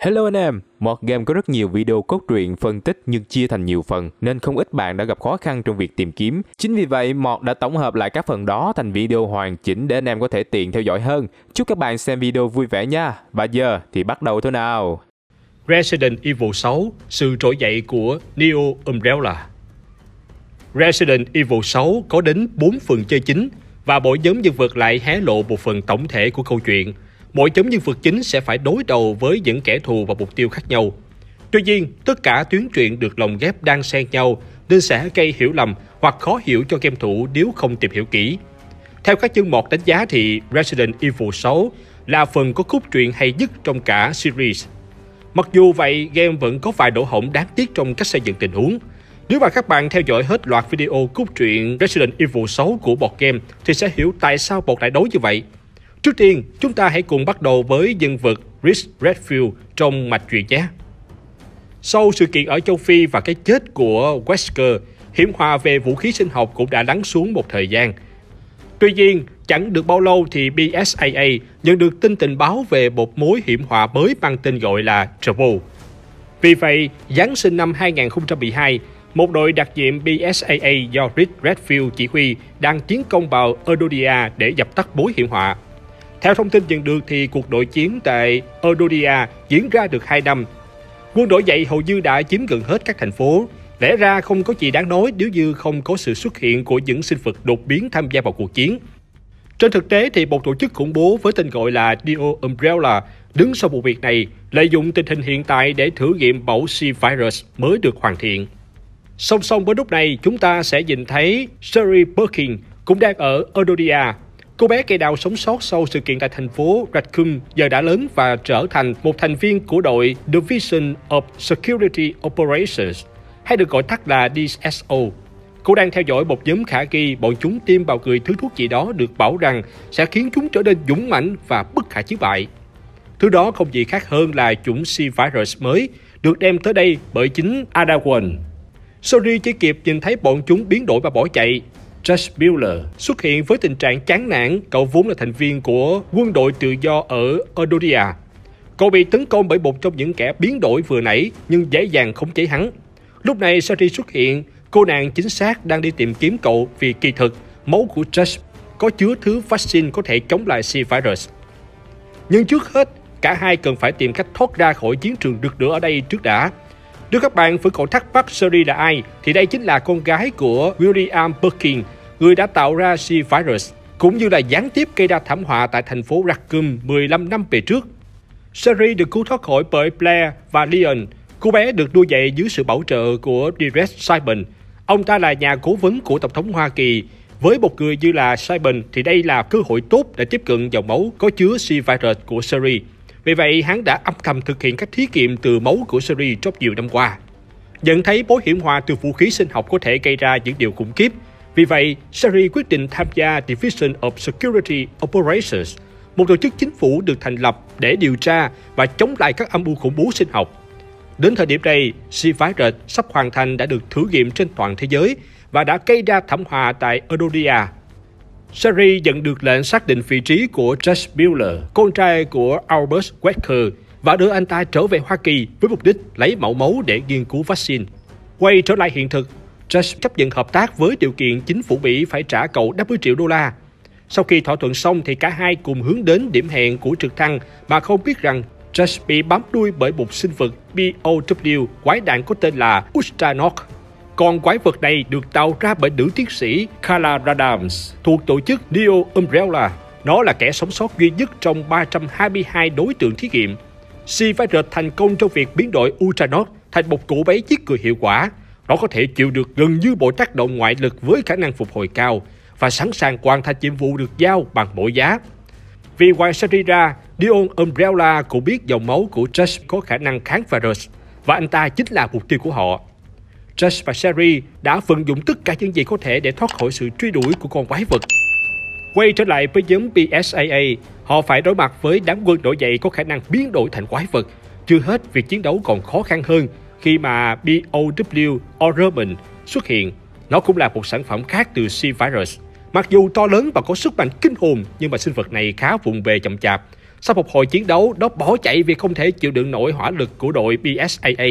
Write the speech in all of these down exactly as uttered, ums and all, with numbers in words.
Hello anh em, Mod Game có rất nhiều video cốt truyện phân tích nhưng chia thành nhiều phần nên không ít bạn đã gặp khó khăn trong việc tìm kiếm. Chính vì vậy, Mod đã tổng hợp lại các phần đó thành video hoàn chỉnh để anh em có thể tiện theo dõi hơn. Chúc các bạn xem video vui vẻ nha. Và giờ thì bắt đầu thôi nào. Resident Evil sáu, sự trỗi dậy của Neo Umbrella. Resident Evil sáu có đến bốn phần chơi chính và mỗi nhóm nhân vật lại hé lộ một phần tổng thể của câu chuyện. Mỗi nhóm nhân vật chính sẽ phải đối đầu với những kẻ thù và mục tiêu khác nhau. Tuy nhiên, tất cả tuyến truyện được lồng ghép đan xen nhau nên sẽ gây hiểu lầm hoặc khó hiểu cho game thủ nếu không tìm hiểu kỹ. Theo các chân mod đánh giá thì Resident Evil sáu là phần có cốt truyện hay nhất trong cả series. Mặc dù vậy, game vẫn có vài lỗ hổng đáng tiếc trong cách xây dựng tình huống. Nếu mà các bạn theo dõi hết loạt video cốt truyện Resident Evil sáu của board game thì sẽ hiểu tại sao board lại đối như vậy. Trước tiên, chúng ta hãy cùng bắt đầu với nhân vật Chris Redfield trong mạch truyện nhé. Sau sự kiện ở châu Phi và cái chết của Wesker, hiểm họa về vũ khí sinh học cũng đã lắng xuống một thời gian. Tuy nhiên, chẳng được bao lâu thì B S A A nhận được tin tình báo về một mối hiểm họa mới mang tên gọi là Trouble. Vì vậy, Giáng sinh năm hai nghìn không trăm mười hai, một đội đặc nhiệm B S A A do Chris Redfield chỉ huy đang tiến công vào Edodia để dập tắt mối hiểm họa. Theo thông tin nhận được thì cuộc nội chiến tại Edodia diễn ra được hai năm. Quân nổi dậy hầu như đã chiếm gần hết các thành phố. Lẽ ra không có gì đáng nói nếu như không có sự xuất hiện của những sinh vật đột biến tham gia vào cuộc chiến. Trên thực tế thì một tổ chức khủng bố với tên gọi là Neo Umbrella đứng sau vụ việc này, lợi dụng tình hình hiện tại để thử nghiệm mẫu C-Virus mới được hoàn thiện. Song song với lúc này, chúng ta sẽ nhìn thấy Sherry Birkin cũng đang ở Edodia. Cô bé cây đào sống sót sau sự kiện tại thành phố Raccoon giờ đã lớn và trở thành một thành viên của đội Division of Security Operations, hay được gọi tắt là D S O. Cô đang theo dõi một nhóm khả nghi bọn chúng tiêm vào người thứ thuốc gì đó được bảo rằng sẽ khiến chúng trở nên dũng mãnh và bất khả chiến bại. Thứ đó không gì khác hơn là chủng C-Virus mới được đem tới đây bởi chính Adawan. Sorry chỉ kịp nhìn thấy bọn chúng biến đổi và bỏ chạy. Josh Miller xuất hiện với tình trạng chán nản, cậu vốn là thành viên của quân đội tự do ở Edodia. Cậu bị tấn công bởi một trong những kẻ biến đổi vừa nãy nhưng dễ dàng khống chế hắn. Lúc này Sherry xuất hiện, cô nàng chính xác đang đi tìm kiếm cậu vì kỳ thực máu của Josh có chứa thứ vaccine có thể chống lại C-Virus. Nhưng trước hết, cả hai cần phải tìm cách thoát ra khỏi chiến trường rực lửa ở đây trước đã. Nếu các bạn vẫn còn thắc mắc Sherry là ai, thì đây chính là con gái của William Birkin, người đã tạo ra C-Virus, cũng như là gián tiếp gây ra thảm họa tại thành phố Raccoon mười lăm năm về trước. Sherry được cứu thoát khỏi bởi Blair và Leon. Cô bé được nuôi dạy dưới sự bảo trợ của Derek Simon. Ông ta là nhà cố vấn của Tổng thống Hoa Kỳ. Với một người như là Simon thì đây là cơ hội tốt để tiếp cận dòng máu có chứa C-Virus của Sherry. Vì vậy, hắn đã âm thầm thực hiện các thí nghiệm từ máu của Sherry trong nhiều năm qua. Nhận thấy mối hiểm họa từ vũ khí sinh học có thể gây ra những điều khủng khiếp. Vì vậy, Sherry quyết định tham gia Division of Security Operations, một tổ chức chính phủ được thành lập để điều tra và chống lại các âm mưu khủng bố sinh học. Đến thời điểm này, C-Virus sắp hoàn thành đã được thử nghiệm trên toàn thế giới và đã gây ra thảm họa tại Edodia. Sherry nhận được lệnh xác định vị trí của Josh Miller, con trai của Albert Wesker, và đưa anh ta trở về Hoa Kỳ với mục đích lấy mẫu máu để nghiên cứu vaccine. Quay trở lại hiện thực, Josh chấp nhận hợp tác với điều kiện chính phủ Mỹ phải trả cậu năm mươi triệu đô la. Sau khi thỏa thuận xong thì cả hai cùng hướng đến điểm hẹn của trực thăng mà không biết rằng Josh bị bám đuôi bởi một sinh vật B O W quái đản có tên là Ultranok. Con quái vật này được tạo ra bởi nữ tiến sĩ Carla Radams thuộc tổ chức Neo Umbrella. Nó là kẻ sống sót duy nhất trong ba trăm hai mươi hai đối tượng thí nghiệm. C-Virus thành công trong việc biến đổi Ultranok thành một cỗ máy giết người hiệu quả. Nó có thể chịu được gần như mọi tác động ngoại lực với khả năng phục hồi cao và sẵn sàng hoàn thành nhiệm vụ được giao bằng mọi giá. Vì ngoài Sherry ra, Neo Umbrella cũng biết dòng máu của Josh có khả năng kháng virus và anh ta chính là mục tiêu của họ. Josh và Sherry đã vận dụng tất cả những gì có thể để thoát khỏi sự truy đuổi của con quái vật. Quay trở lại với nhóm B S A A, họ phải đối mặt với đám quân nổi dậy có khả năng biến đổi thành quái vật. Chưa hết, việc chiến đấu còn khó khăn hơn khi mà B O W Orman xuất hiện. Nó cũng là một sản phẩm khác từ C-Virus. Mặc dù to lớn và có sức mạnh kinh hồn, nhưng mà sinh vật này khá vụng về chậm chạp. Sau một hồi chiến đấu, nó bỏ chạy vì không thể chịu đựng nổi hỏa lực của đội bê ét a a.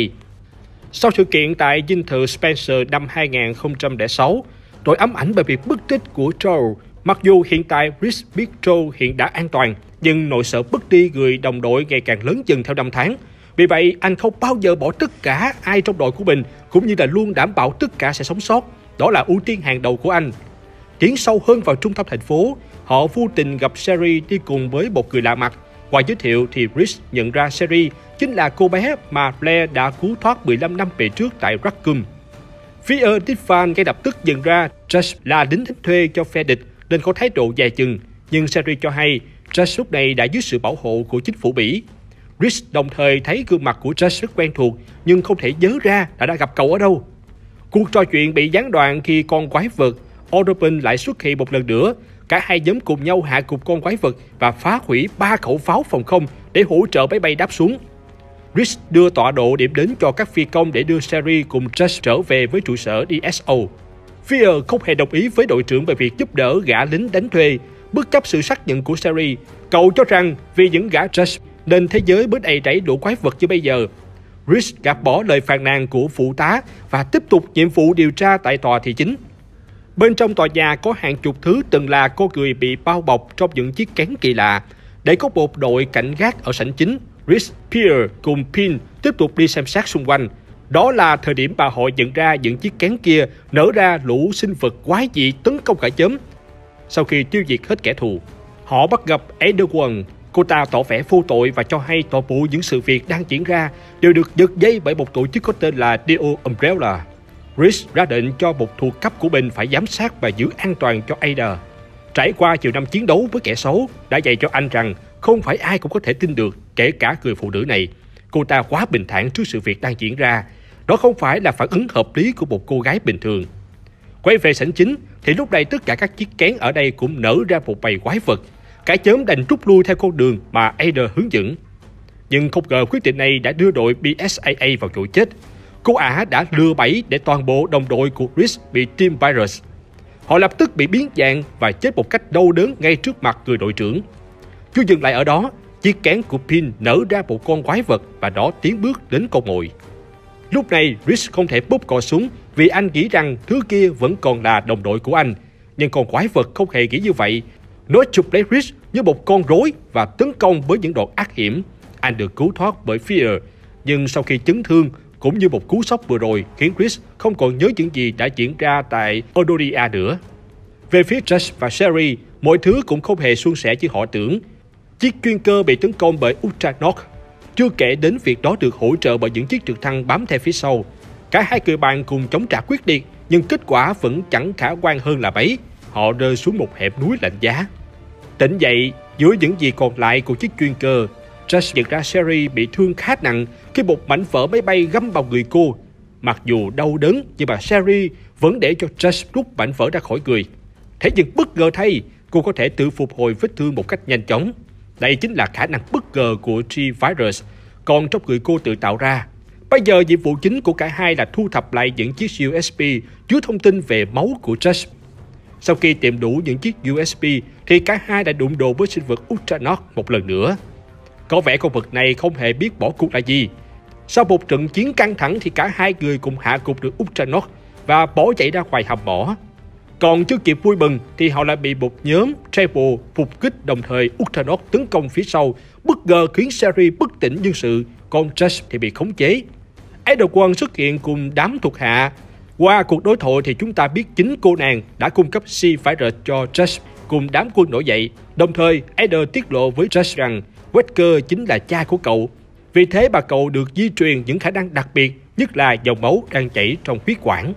Sau sự kiện tại dinh thự Spencer năm hai nghìn không trăm lẻ sáu, đội ám ảnh về việc mất tích của Joel. Mặc dù hiện tại Reese biết Joel hiện đã an toàn, nhưng nỗi sợ mất đi người đồng đội ngày càng lớn dần theo năm tháng. Vì vậy, anh không bao giờ bỏ tất cả ai trong đội của mình, cũng như là luôn đảm bảo tất cả sẽ sống sót. Đó là ưu tiên hàng đầu của anh. Tiến sâu hơn vào trung tâm thành phố, họ vô tình gặp Sherry đi cùng với một người lạ mặt. Qua giới thiệu thì Reese nhận ra Sherry chính là cô bé mà Blair đã cứu thoát mười lăm năm về trước tại Raccoon. Phía Diffan ngay lập tức nhận ra Josh là lính đánh thuê cho phe địch nên có thái độ dè chừng, nhưng Sherry cho hay Josh lúc này đã dưới sự bảo hộ của chính phủ Bỉ. Reese đồng thời thấy gương mặt của Josh rất quen thuộc nhưng không thể nhớ ra đã đã gặp cậu ở đâu. Cuộc trò chuyện bị gián đoạn khi con quái vật Ordopen lại xuất hiện một lần nữa. Cả hai nhóm cùng nhau hạ gục con quái vật và phá hủy ba khẩu pháo phòng không để hỗ trợ máy bay đáp xuống. Reese đưa tọa độ điểm đến cho các phi công để đưa Sherry cùng Josh trở về với trụ sở đê ét o. Fear không hề đồng ý với đội trưởng về việc giúp đỡ gã lính đánh thuê, bất chấp sự xác nhận của Sherry. Cậu cho rằng vì những gã Josh nên thế giới mới đầy rẫy đủ quái vật như bây giờ. Reese gạt bỏ lời phàn nàn của phụ tá và tiếp tục nhiệm vụ điều tra tại tòa thị chính. Bên trong tòa nhà có hàng chục thứ từng là con người bị bao bọc trong những chiếc kén kỳ lạ. Để có một đội cảnh gác ở sảnh chính, Reese, Pierre cùng Pin tiếp tục đi xem xét xung quanh. Đó là thời điểm mà họ nhận ra những chiếc kén kia nở ra lũ sinh vật quái dị tấn công cả nhóm. Sau khi tiêu diệt hết kẻ thù, họ bắt gặp Edwin. Cô ta tỏ vẻ vô tội và cho hay toàn bộ những sự việc đang diễn ra đều được giật dây bởi một tổ chức có tên là Neo Umbrella. Reese ra lệnh cho một thuộc cấp của mình phải giám sát và giữ an toàn cho Ada. Trải qua nhiều năm chiến đấu với kẻ xấu đã dạy cho anh rằng không phải ai cũng có thể tin được, kể cả người phụ nữ này. Cô ta quá bình thản trước sự việc đang diễn ra. Đó không phải là phản ứng hợp lý của một cô gái bình thường. Quay về sảnh chính thì lúc này tất cả các chiếc kén ở đây cũng nở ra một bầy quái vật. Cả nhóm đành rút lui theo con đường mà Ada hướng dẫn. Nhưng không ngờ quyết định này đã đưa đội bê ét a a vào chỗ chết. Cô ả đã lừa bẫy để toàn bộ đồng đội của Reese bị Team Virus. Họ lập tức bị biến dạng và chết một cách đau đớn ngay trước mặt người đội trưởng. Chưa dừng lại ở đó, chiếc kén của Pin nở ra một con quái vật và nó tiến bước đến con mồi. Lúc này, Reese không thể bóp cò súng vì anh nghĩ rằng thứ kia vẫn còn là đồng đội của anh. Nhưng con quái vật không hề nghĩ như vậy. Nó chụp lấy Reese như một con rối và tấn công với những đoạn ác hiểm. Anh được cứu thoát bởi Fear, nhưng sau khi chấn thương cũng như một cú sốc vừa rồi khiến Reese không còn nhớ những gì đã diễn ra tại Odoria nữa. Về phía Josh và Sherry, mọi thứ cũng không hề suôn sẻ như họ tưởng. Chiếc chuyên cơ bị tấn công bởi Ultranok, chưa kể đến việc đó được hỗ trợ bởi những chiếc trực thăng bám theo phía sau. Cả hai người bạn cùng chống trả quyết liệt, nhưng kết quả vẫn chẳng khả quan hơn là mấy. Họ rơi xuống một hẻm núi lạnh giá. Tỉnh dậy, dưới những gì còn lại của chiếc chuyên cơ, Josh nhận ra Sherry bị thương khá nặng khi một mảnh vỡ máy bay găm vào người cô. Mặc dù đau đớn, nhưng mà Sherry vẫn để cho Josh rút mảnh vỡ ra khỏi người. Thế nhưng bất ngờ thay, cô có thể tự phục hồi vết thương một cách nhanh chóng. Đây chính là khả năng bất ngờ của T-Virus, còn trong người cô tự tạo ra. Bây giờ nhiệm vụ chính của cả hai là thu thập lại những chiếc u ét bê chứa thông tin về máu của Josh. Sau khi tìm đủ những chiếc u ét bê thì cả hai đã đụng độ với sinh vật Ultranok một lần nữa. Có vẻ con vật này không hề biết bỏ cuộc là gì. Sau một trận chiến căng thẳng thì cả hai người cùng hạ gục được Ultranok và bỏ chạy ra ngoài hầm mỏ. Còn chưa kịp vui mừng thì họ lại bị một nhóm Treble phục kích, đồng thời Ultranok tấn công phía sau, bất ngờ khiến Sherry bất tỉnh nhân sự, còn Josh thì bị khống chế. Edwin xuất hiện cùng đám thuộc hạ. Qua cuộc đối thoại thì chúng ta biết chính cô nàng đã cung cấp C-Virus cho Josh cùng đám quân nổi dậy. Đồng thời, Eder tiết lộ với Josh rằng Wesker chính là cha của cậu. Vì thế bà cậu được di truyền những khả năng đặc biệt, nhất là dòng máu đang chảy trong huyết quản.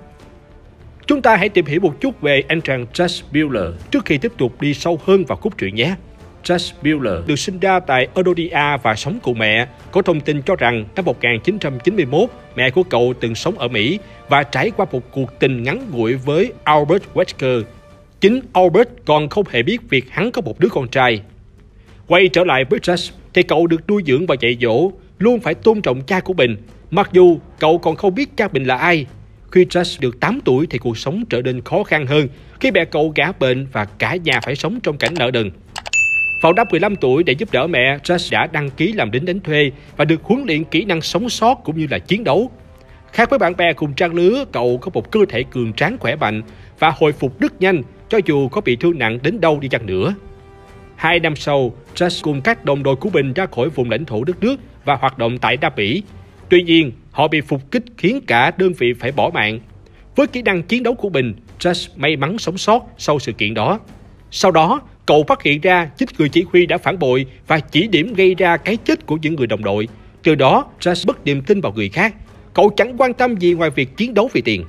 Chúng ta hãy tìm hiểu một chút về anh chàng Josh Bueller trước khi tiếp tục đi sâu hơn vào cốt truyện nhé. Josh Bueller được sinh ra tại Odoria và sống cùng mẹ. Có thông tin cho rằng năm một nghìn chín trăm chín mươi mốt, mẹ của cậu từng sống ở Mỹ và trải qua một cuộc tình ngắn ngủi với Albert Wesker. Chính Albert còn không hề biết việc hắn có một đứa con trai. Quay trở lại với Josh thì cậu được nuôi dưỡng và dạy dỗ, luôn phải tôn trọng cha của mình, mặc dù cậu còn không biết cha mình là ai. Khi Josh được tám tuổi thì cuộc sống trở nên khó khăn hơn khi mẹ cậu ngã bệnh và cả nhà phải sống trong cảnh nợ nần. Vào năm mười lăm tuổi, để giúp đỡ mẹ, Josh đã đăng ký làm lính đánh thuê và được huấn luyện kỹ năng sống sót cũng như là chiến đấu. Khác với bạn bè cùng trang lứa, cậu có một cơ thể cường tráng khỏe mạnh và hồi phục rất nhanh cho dù có bị thương nặng đến đâu đi chăng nữa. Hai năm sau, Josh cùng các đồng đội của mình ra khỏi vùng lãnh thổ đất nước và hoạt động tại Nam Mỹ. Tuy nhiên, họ bị phục kích khiến cả đơn vị phải bỏ mạng. Với kỹ năng chiến đấu của mình, Josh may mắn sống sót sau sự kiện đó. Sau đó, cậu phát hiện ra chính người chỉ huy đã phản bội và chỉ điểm gây ra cái chết của những người đồng đội. Từ đó, Josh mất niềm tin vào người khác. Cậu chẳng quan tâm gì ngoài việc chiến đấu vì tiền.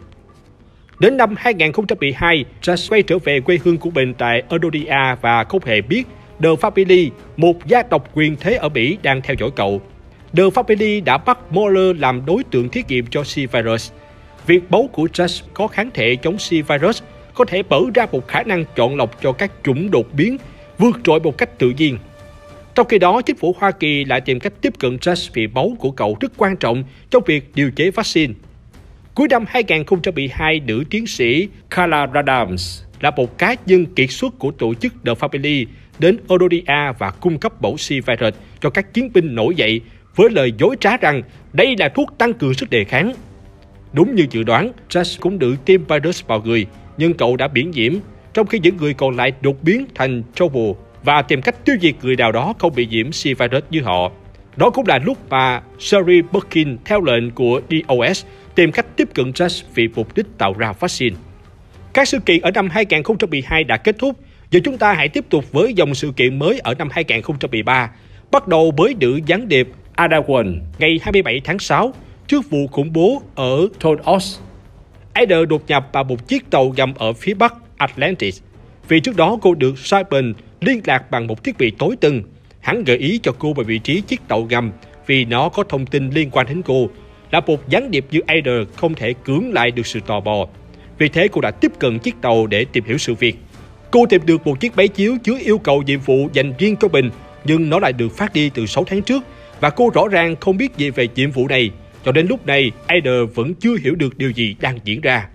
Đến năm hai nghìn không trăm mười hai, Josh quay trở về quê hương của mình tại Edonia và không hề biết The Family, một gia tộc quyền thế ở Mỹ, đang theo dõi cậu. The Family đã bắt Moller làm đối tượng thí nghiệm cho C-Virus. Việc máu của Josh có kháng thể chống C-Virus có thể mở ra một khả năng chọn lọc cho các chủng đột biến vượt trội một cách tự nhiên. Trong khi đó, chính phủ Hoa Kỳ lại tìm cách tiếp cận Josh vì máu của cậu rất quan trọng trong việc điều chế vaccine. Cuối năm hai nghìn không trăm mười hai, nữ tiến sĩ Carla Radams là một cá nhân kiệt xuất của tổ chức The Family đến Edonia và cung cấp mẫu C-Virus cho các chiến binh nổi dậy với lời dối trá rằng đây là thuốc tăng cường sức đề kháng. Đúng như dự đoán, Josh cũng được tiêm virus vào người, nhưng cậu đã miễn nhiễm, trong khi những người còn lại đột biến thành trouble và tìm cách tiêu diệt người nào đó không bị nhiễm C-Virus như họ. Đó cũng là lúc mà Sherry Birkin theo lệnh của đê o ét tìm cách tiếp cận Josh vì mục đích tạo ra vaccine. Các sự kiện ở năm hai nghìn không trăm mười hai đã kết thúc, giờ chúng ta hãy tiếp tục với dòng sự kiện mới ở năm hai nghìn không trăm mười ba, bắt đầu với nữ gián điệp Ada Wong ngày hai mươi bảy tháng sáu trước vụ khủng bố ở Thôn Oaks. Ada đột nhập vào một chiếc tàu ngầm ở phía bắc Atlantis. Vì trước đó cô được Simon liên lạc bằng một thiết bị tối tân. Hắn gợi ý cho cô về vị trí chiếc tàu ngầm vì nó có thông tin liên quan đến cô. Là một gián điệp như Ada không thể cưỡng lại được sự tò mò. Vì thế cô đã tiếp cận chiếc tàu để tìm hiểu sự việc. Cô tìm được một chiếc máy chiếu chứa yêu cầu nhiệm vụ dành riêng cho mình, nhưng nó lại được phát đi từ sáu tháng trước và cô rõ ràng không biết gì về nhiệm vụ này. Cho đến lúc này, Ada vẫn chưa hiểu được điều gì đang diễn ra.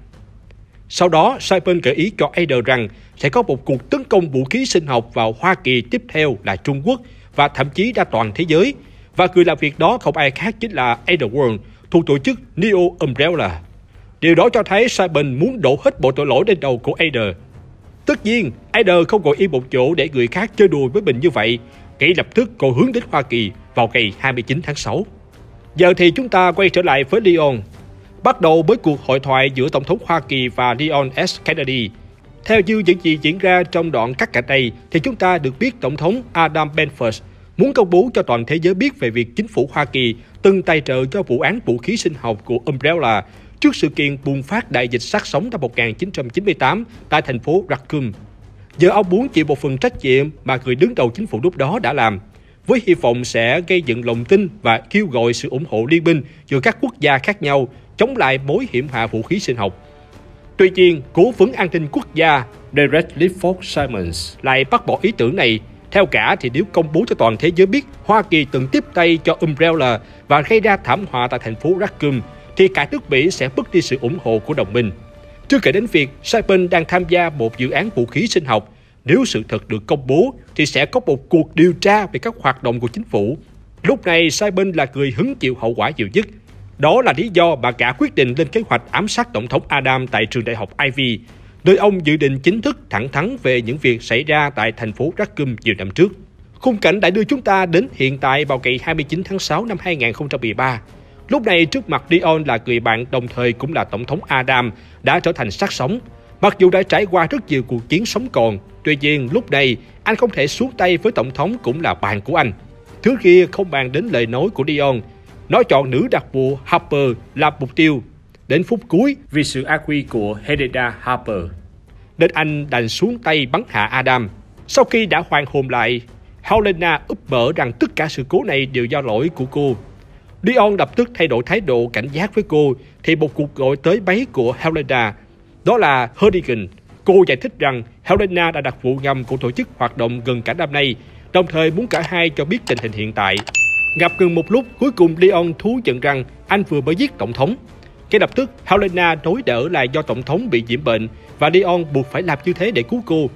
Sau đó, Simon gợi ý cho Ada rằng sẽ có một cuộc tấn công vũ khí sinh học vào Hoa Kỳ tiếp theo là Trung Quốc và thậm chí ra toàn thế giới. Và người làm việc đó không ai khác chính là Ada Wong, thuộc tổ chức Neo Umbrella. Điều đó cho thấy Simon muốn đổ hết bộ tội lỗi lên đầu của Ada. Tất nhiên, Ada không ngồi yên một chỗ để người khác chơi đùa với mình như vậy. Ngay lập tức cô hướng đến Hoa Kỳ vào ngày hai mươi chín tháng sáu. Giờ thì chúng ta quay trở lại với Leon. Bắt đầu với cuộc hội thoại giữa Tổng thống Hoa Kỳ và Leon S. Kennedy. Theo như những gì diễn ra trong đoạn cắt cạnh đây, thì chúng ta được biết Tổng thống Adam Benford muốn công bố cho toàn thế giới biết về việc chính phủ Hoa Kỳ từng tài trợ cho vụ án vũ khí sinh học của Umbrella trước sự kiện bùng phát đại dịch sát sống năm một nghìn chín trăm chín mươi tám tại thành phố Raccoon. Giờ ông muốn chịu một phần trách nhiệm mà người đứng đầu chính phủ lúc đó đã làm, với hy vọng sẽ gây dựng lòng tin và kêu gọi sự ủng hộ liên minh giữa các quốc gia khác nhau chống lại mối hiểm họa vũ khí sinh học. Tuy nhiên, cố vấn an ninh quốc gia Derek Clifford Simons lại bác bỏ ý tưởng này. Theo cả thì nếu công bố cho toàn thế giới biết Hoa Kỳ từng tiếp tay cho Umbrella và gây ra thảm họa tại thành phố Raccoon, thì cả nước Mỹ sẽ mất đi sự ủng hộ của đồng minh. Chưa kể đến việc Simon đang tham gia một dự án vũ khí sinh học. Nếu sự thật được công bố thì sẽ có một cuộc điều tra về các hoạt động của chính phủ. Lúc này Simon là người hứng chịu hậu quả nhiều nhất. Đó là lý do mà cả quyết định lên kế hoạch ám sát Tổng thống Adam tại trường đại học Ivy, nơi ông dự định chính thức thẳng thắn về những việc xảy ra tại thành phố Raccoon nhiều năm trước. Khung cảnh đã đưa chúng ta đến hiện tại vào ngày hai mươi chín tháng sáu năm hai nghìn không trăm mười ba. Lúc này trước mặt Leon là người bạn đồng thời cũng là Tổng thống Adam đã trở thành xác sống. Mặc dù đã trải qua rất nhiều cuộc chiến sống còn, tuy nhiên lúc này anh không thể xuống tay với Tổng thống cũng là bạn của anh. Thứ kia không bàn đến lời nói của Leon. Nó chọn nữ đặc vụ Harper làm mục tiêu. Đến phút cuối vì sự ác quy của Helena Harper, nên anh đành xuống tay bắn hạ Adam. Sau khi đã hoàn hồn lại, Helena úp mở rằng tất cả sự cố này đều do lỗi của cô. Leon lập tức thay đổi thái độ cảnh giác với cô thì một cuộc gọi tới máy của Helena. Đó là Hurricane. Cô giải thích rằng Helena đã đặt vụ ngầm của tổ chức hoạt động gần cả năm nay, đồng thời muốn cả hai cho biết tình hình hiện tại. Gặp gần một lúc, cuối cùng Leon thú nhận rằng anh vừa mới giết tổng thống. Ngay lập tức, Helena nói đỡ là do tổng thống bị nhiễm bệnh và Leon buộc phải làm như thế để cứu cô.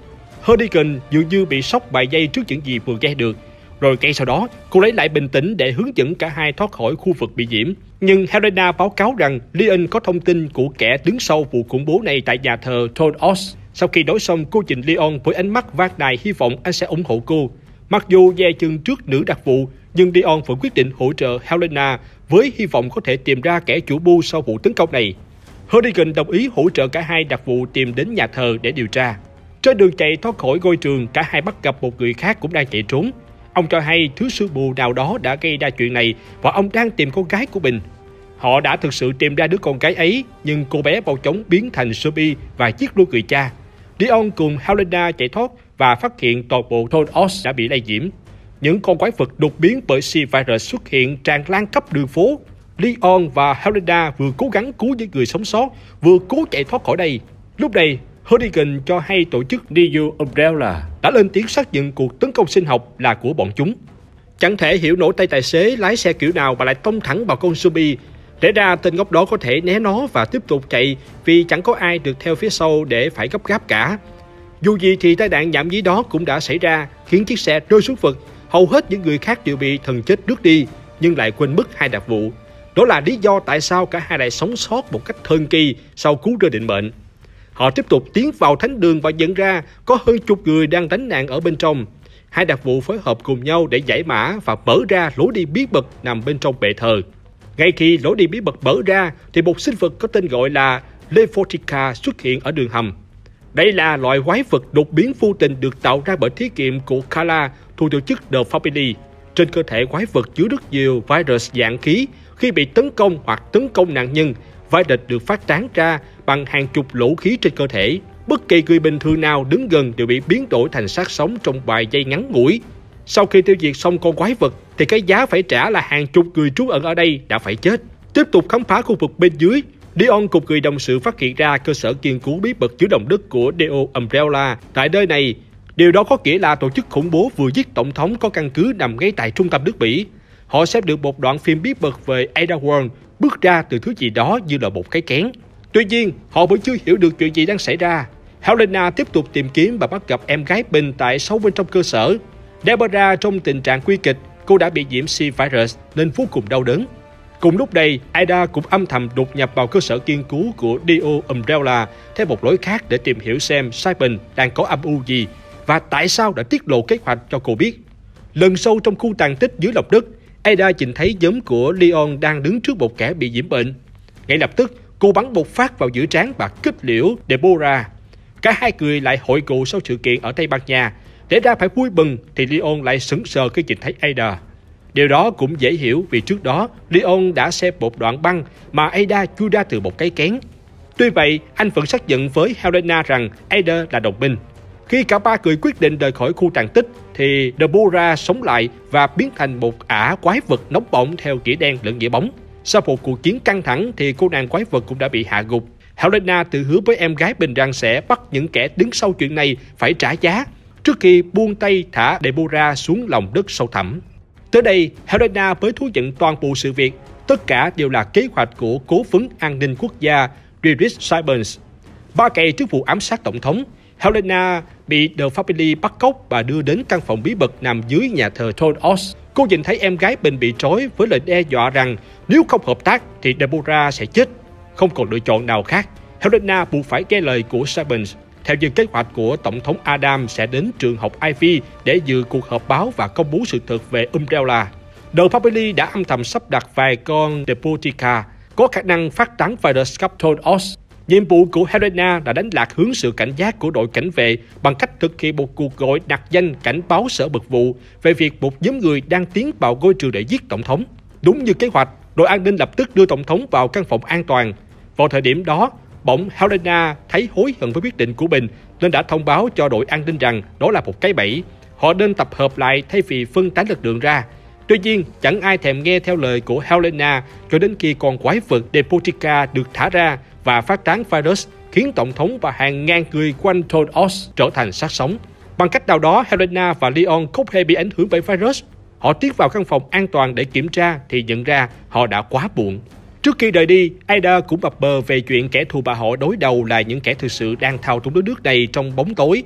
Hurricane dường như bị sốc vài giây trước những gì vừa nghe được. Rồi ngay sau đó, cô lấy lại bình tĩnh để hướng dẫn cả hai thoát khỏi khu vực bị nhiễm. Nhưng Helena báo cáo rằng Leon có thông tin của kẻ đứng sau vụ khủng bố này tại nhà thờ Toll House. Sau khi nói xong, cô nhìn Leon với ánh mắt van nài hy vọng anh sẽ ủng hộ cô. Mặc dù dè chừng trước nữ đặc vụ, nhưng Leon vẫn quyết định hỗ trợ Helena với hy vọng có thể tìm ra kẻ chủ mưu sau vụ tấn công này. Hurricane đồng ý hỗ trợ cả hai đặc vụ tìm đến nhà thờ để điều tra. Trên đường chạy thoát khỏi ngôi trường, cả hai bắt gặp một người khác cũng đang chạy trốn. Ông cho hay thứ sư bù nào đó đã gây ra chuyện này và ông đang tìm con gái của mình. Họ đã thực sự tìm ra đứa con gái ấy, nhưng cô bé mau chóng biến thành zombie và giết luôn người cha. Leon cùng Helena chạy thoát và phát hiện toàn bộ Toll House đã bị lây nhiễm. Những con quái vật đột biến bởi C-virus xuất hiện tràn lan khắp đường phố. Leon và Helena vừa cố gắng cứu những người sống sót, vừa cố chạy thoát khỏi đây. Lúc này, Hurricane cho hay tổ chức Neo Umbrella đã lên tiếng xác nhận cuộc tấn công sinh học là của bọn chúng. Chẳng thể hiểu nổi tay tài xế lái xe kiểu nào mà lại tông thẳng vào con zombie. Để ra tên ngốc đó có thể né nó và tiếp tục chạy vì chẳng có ai được theo phía sau để phải gấp gáp cả. Dù gì thì tai nạn nhảm nhí đó cũng đã xảy ra, khiến chiếc xe rơi xuống vực. Hầu hết những người khác đều bị thần chết rước đi, nhưng lại quên mất hai đặc vụ. Đó là lý do tại sao cả hai lại sống sót một cách thần kỳ sau cú rơi định mệnh. Họ tiếp tục tiến vào thánh đường và nhận ra có hơn chục người đang đánh nạn ở bên trong. Hai đặc vụ phối hợp cùng nhau để giải mã và mở ra lối đi bí mật nằm bên trong bệ thờ. Ngay khi lối đi bí mật mở ra thì một sinh vật có tên gọi là Lefotica xuất hiện ở đường hầm. Đây là loại quái vật đột biến vô tình được tạo ra bởi thí nghiệm của Kala thuộc tổ chức The Family. Trên cơ thể quái vật chứa rất nhiều virus dạng khí. Khi bị tấn công hoặc tấn công nạn nhân, virus được phát tán ra bằng hàng chục lỗ khí trên cơ thể. Bất kỳ người bình thường nào đứng gần đều bị biến đổi thành xác sống trong vài giây ngắn ngủi. Sau khi tiêu diệt xong con quái vật, thì cái giá phải trả là hàng chục người trú ẩn ở đây đã phải chết. Tiếp tục khám phá khu vực bên dưới, Leon cùng người đồng sự phát hiện ra cơ sở nghiên cứu bí mật dưới lòng đất của Neo Umbrella. Tại nơi này, điều đó có nghĩa là tổ chức khủng bố vừa giết tổng thống có căn cứ nằm ngay tại trung tâm nước Mỹ. Họ xem được một đoạn phim bí mật về Ada Wong bước ra từ thứ gì đó như là một cái kén. Tuy nhiên, họ vẫn chưa hiểu được chuyện gì đang xảy ra. Helena tiếp tục tìm kiếm và bắt gặp em gái mình tại sâu bên trong cơ sở. Deborah trong tình trạng nguy kịch, cô đã bị nhiễm C-virus nên vô cùng đau đớn. Cùng lúc này, Ada cũng âm thầm đột nhập vào cơ sở nghiên cứu của Neo Umbrella theo một lối khác để tìm hiểu xem Simon đang có âm mưu gì và tại sao đã tiết lộ kế hoạch cho cô biết. Lần sâu trong khu tàn tích dưới lòng đất, Ada nhìn thấy nhóm của Leon đang đứng trước một kẻ bị nhiễm bệnh. Ngay lập tức, cô bắn một phát vào giữa trán và kết liễu Deborah. Cả hai người lại hội ngộ sau sự kiện ở Tây Ban Nha. Để ra phải vui mừng thì Leon lại sững sờ khi nhìn thấy Ada. Điều đó cũng dễ hiểu vì trước đó Leon đã xem một đoạn băng mà Ada chui ra từ một cái kén. Tuy vậy, anh vẫn xác nhận với Helena rằng Ada là đồng minh. Khi cả ba người quyết định rời khỏi khu tàn tích thì Deborah sống lại và biến thành một ả quái vật nóng bỏng theo nghĩa đen lẫn nghĩa bóng. Sau một cuộc chiến căng thẳng thì cô nàng quái vật cũng đã bị hạ gục. Helena tự hứa với em gái mình rằng sẽ bắt những kẻ đứng sau chuyện này phải trả giá trước khi buông tay thả Deborah xuống lòng đất sâu thẳm. Tới đây, Helena mới thú nhận toàn bộ sự việc. Tất cả đều là kế hoạch của cố vấn an ninh quốc gia Derek Simons. Ba ngày trước vụ ám sát tổng thống, Helena bị The Family bắt cóc và đưa đến căn phòng bí mật nằm dưới nhà thờ Toll House. Cô nhìn thấy em gái mình bị trói với lời đe dọa rằng nếu không hợp tác thì Deborah sẽ chết. Không còn lựa chọn nào khác, Helena buộc phải nghe lời của Simons. Theo như kế hoạch của Tổng thống Adam sẽ đến trường học Ivy để dự cuộc họp báo và công bố sự thật về Umbrella. The Family đã âm thầm sắp đặt vài con Depotica có khả năng phát tán virus khắp Toll House. Nhiệm vụ của Helena là đánh lạc hướng sự cảnh giác của đội cảnh vệ bằng cách thực hiện một cuộc gọi nặc danh cảnh báo sở mật vụ về việc một nhóm người đang tiến vào ngôi trường để giết tổng thống. Đúng như kế hoạch, đội an ninh lập tức đưa tổng thống vào căn phòng an toàn. Vào thời điểm đó, bỗng Helena thấy hối hận với quyết định của mình nên đã thông báo cho đội an ninh rằng đó là một cái bẫy. Họ nên tập hợp lại thay vì phân tán lực lượng ra. Tuy nhiên, chẳng ai thèm nghe theo lời của Helena cho đến khi con quái vật Depotica được thả ra và phát tán virus, khiến tổng thống và hàng ngàn người quanh Toll House trở thành xác sống. Bằng cách nào đó, Helena và Leon không hề bị ảnh hưởng bởi virus. Họ tiến vào căn phòng an toàn để kiểm tra thì nhận ra họ đã quá muộn. Trước khi rời đi, Ada cũng bập bờ về chuyện kẻ thù mà họ đối đầu là những kẻ thực sự đang thao túng đất nước này trong bóng tối.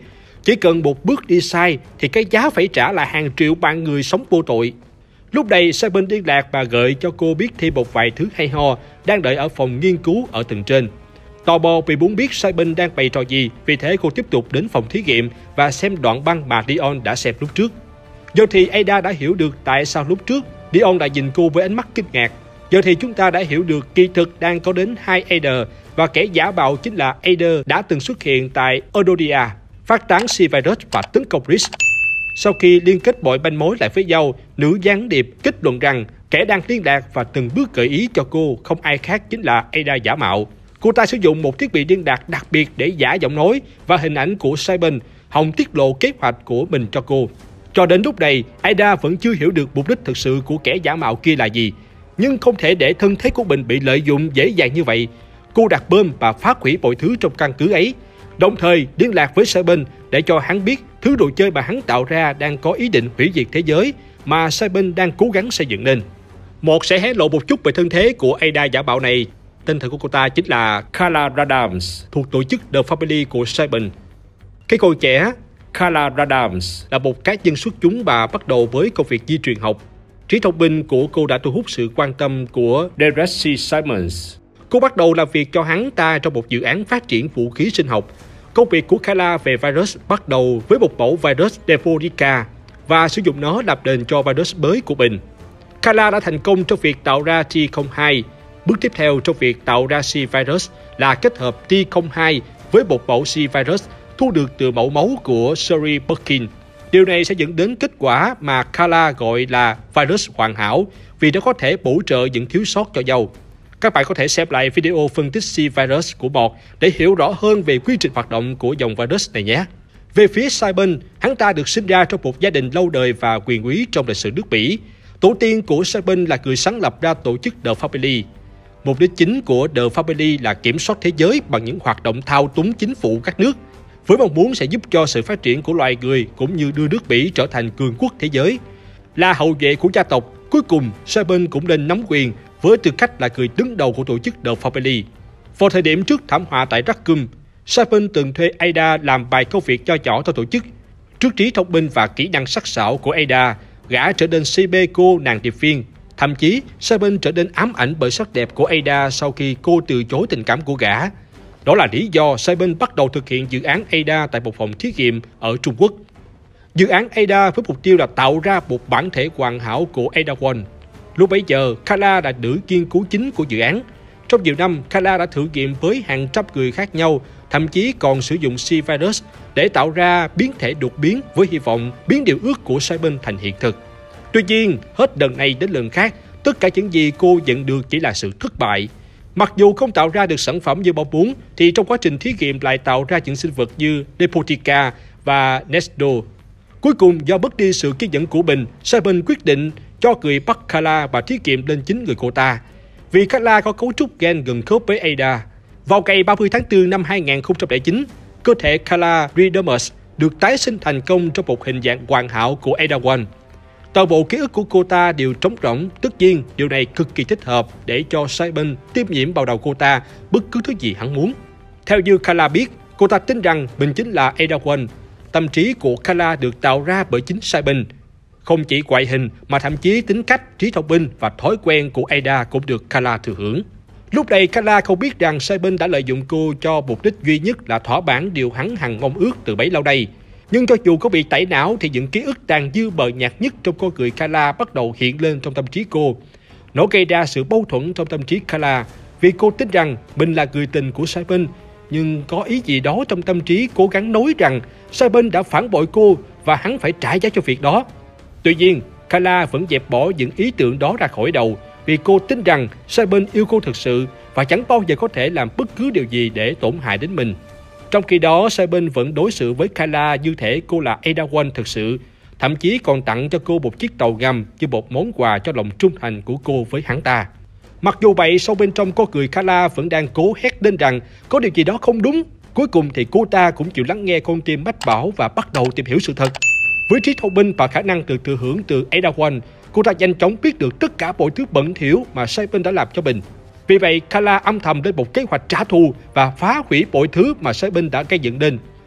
Chỉ cần một bước đi sai thì cái giá phải trả là hàng triệu mạng người sống vô tội. Lúc này, Simon liên lạc và gợi cho cô biết thêm một vài thứ hay ho đang đợi ở phòng nghiên cứu ở tầng trên. Tò mò vì muốn biết Simon đang bày trò gì, vì thế cô tiếp tục đến phòng thí nghiệm và xem đoạn băng mà Leon đã xem lúc trước. Giờ thì Ada đã hiểu được tại sao lúc trước Leon đã nhìn cô với ánh mắt kinh ngạc. Giờ thì chúng ta đã hiểu được kỳ thực đang có đến hai Ada và kẻ giả mạo chính là Ada đã từng xuất hiện tại Edodia, phát tán C-Virus và tấn công Risk. Sau khi liên kết mọi manh mối lại với nhau, nữ gián điệp kết luận rằng kẻ đang liên lạc và từng bước gợi ý cho cô không ai khác chính là Ada giả mạo. Cô ta sử dụng một thiết bị liên lạc đặc biệt để giả giọng nói và hình ảnh của Simon, hòng tiết lộ kế hoạch của mình cho cô. Cho đến lúc này, Ada vẫn chưa hiểu được mục đích thực sự của kẻ giả mạo kia là gì. Nhưng không thể để thân thế của mình bị lợi dụng dễ dàng như vậy. Cô đặt bom và phá hủy mọi thứ trong căn cứ ấy, đồng thời liên lạc với Simon để cho hắn biết thứ đồ chơi mà hắn tạo ra đang có ý định hủy diệt thế giới mà Simon đang cố gắng xây dựng nên. Một sẽ hé lộ một chút về thân thế của Ada giả mạo này. Tên thật của cô ta chính là Carla Radams, thuộc tổ chức The Family của Simon. Cái cô trẻ Carla Radams là một cá nhân xuất chúng và bắt đầu với công việc di truyền học. Trí thông minh của cô đã thu hút sự quan tâm của Derek C. Simons. Cô bắt đầu làm việc cho hắn ta trong một dự án phát triển vũ khí sinh học. Công việc của Carla về virus bắt đầu với một mẫu virus Devorica và sử dụng nó làm nền cho virus mới của mình. Carla đã thành công trong việc tạo ra T không hai. Bước tiếp theo trong việc tạo ra C-Virus là kết hợp T không hai với một mẫu C-Virus thu được từ mẫu máu của Sherry Birkin. Điều này sẽ dẫn đến kết quả mà Carla gọi là virus hoàn hảo vì nó có thể bổ trợ những thiếu sót cho nhau. Các bạn có thể xem lại video phân tích C-Virus của Mọt để hiểu rõ hơn về quy trình hoạt động của dòng virus này nhé. Về phía Simon, hắn ta được sinh ra trong một gia đình lâu đời và quyền quý trong lịch sử nước Mỹ. Tổ tiên của Simon là người sáng lập ra tổ chức The Family. Mục đích chính của The Family là kiểm soát thế giới bằng những hoạt động thao túng chính phủ các nước, với mong muốn sẽ giúp cho sự phát triển của loài người cũng như đưa nước Mỹ trở thành cường quốc thế giới. Là hậu duệ của gia tộc, cuối cùng Simon cũng lên nắm quyền với tư cách là người đứng đầu của tổ chức The Family. Vào thời điểm trước thảm họa tại Raccoon, Simon từng thuê Ada làm vài công việc cho nhỏ cho tổ chức. Trước trí thông minh và kỹ năng sắc sảo của Ada, gã trở nên si mê cô nàng điệp viên. Thậm chí, Simon trở nên ám ảnh bởi sắc đẹp của Ada sau khi cô từ chối tình cảm của gã. Đó là lý do Simon bắt đầu thực hiện dự án Ada tại một phòng thí nghiệm ở Trung Quốc. Dự án Ada với mục tiêu là tạo ra một bản thể hoàn hảo của Ada One. Lúc bấy giờ, Carla là nữ nghiên cứu chính của dự án. Trong nhiều năm, Carla đã thử nghiệm với hàng trăm người khác nhau, thậm chí còn sử dụng C-Virus để tạo ra biến thể đột biến với hy vọng biến điều ước của Simon thành hiện thực. Tuy nhiên, hết lần này đến lần khác, tất cả những gì cô nhận được chỉ là sự thất bại. Mặc dù không tạo ra được sản phẩm như mong muốn, thì trong quá trình thí nghiệm lại tạo ra những sinh vật như Depotica và Nesdo. Cuối cùng, do mất đi sự kiên nhẫn của mình, Simon quyết định cho người bắt Carla và thí nghiệm lên chính người cô ta. Vì Carla có cấu trúc gen gần khớp với Ada. Vào ngày ba mươi tháng tư năm hai nghìn không trăm lẻ chín, cơ thể Carla Redemus được tái sinh thành công trong một hình dạng hoàn hảo của Ada One. Toàn bộ ký ức của cô ta đều trống rỗng, tất nhiên điều này cực kỳ thích hợp để cho Simon tiêm nhiễm vào đầu cô ta bất cứ thứ gì hắn muốn. Theo như Carla biết, cô ta tin rằng mình chính là Ada One. Tâm trí của Carla được tạo ra bởi chính Simon. Không chỉ ngoại hình mà thậm chí tính cách, trí thông minh và thói quen của Ada cũng được Carla thừa hưởng. Lúc này Carla không biết rằng Simon đã lợi dụng cô cho mục đích duy nhất là thỏa mãn điều hắn hằng mong ước từ bấy lâu nay. Nhưng cho dù có bị tẩy não thì những ký ức tàn dư mờ nhạt nhất trong con người Carla bắt đầu hiện lên trong tâm trí cô. Nó gây ra sự mâu thuẫn trong tâm trí Carla vì cô tin rằng mình là người tình của Simon, nhưng có ý gì đó trong tâm trí cố gắng nói rằng Simon đã phản bội cô và hắn phải trả giá cho việc đó. Tuy nhiên, Carla vẫn dẹp bỏ những ý tưởng đó ra khỏi đầu vì cô tin rằng Simon yêu cô thực sự và chẳng bao giờ có thể làm bất cứ điều gì để tổn hại đến mình. Trong khi đó, Simon vẫn đối xử với Carla như thể cô là Ada One thực sự, thậm chí còn tặng cho cô một chiếc tàu ngầm như một món quà cho lòng trung thành của cô với hắn ta. Mặc dù vậy, sâu bên trong con người Carla vẫn đang cố hét lên rằng có điều gì đó không đúng. Cuối cùng thì cô ta cũng chịu lắng nghe con tim mách bảo và bắt đầu tìm hiểu sự thật. Với trí thông minh và khả năng được thừa hưởng từ Ada One, cô ta nhanh chóng biết được tất cả mọi thứ bẩn thỉu mà Simon đã làm cho mình. Vì vậy, Carla âm thầm lên một kế hoạch trả thù và phá hủy mọi thứ mà Simon đã gây dựng nên.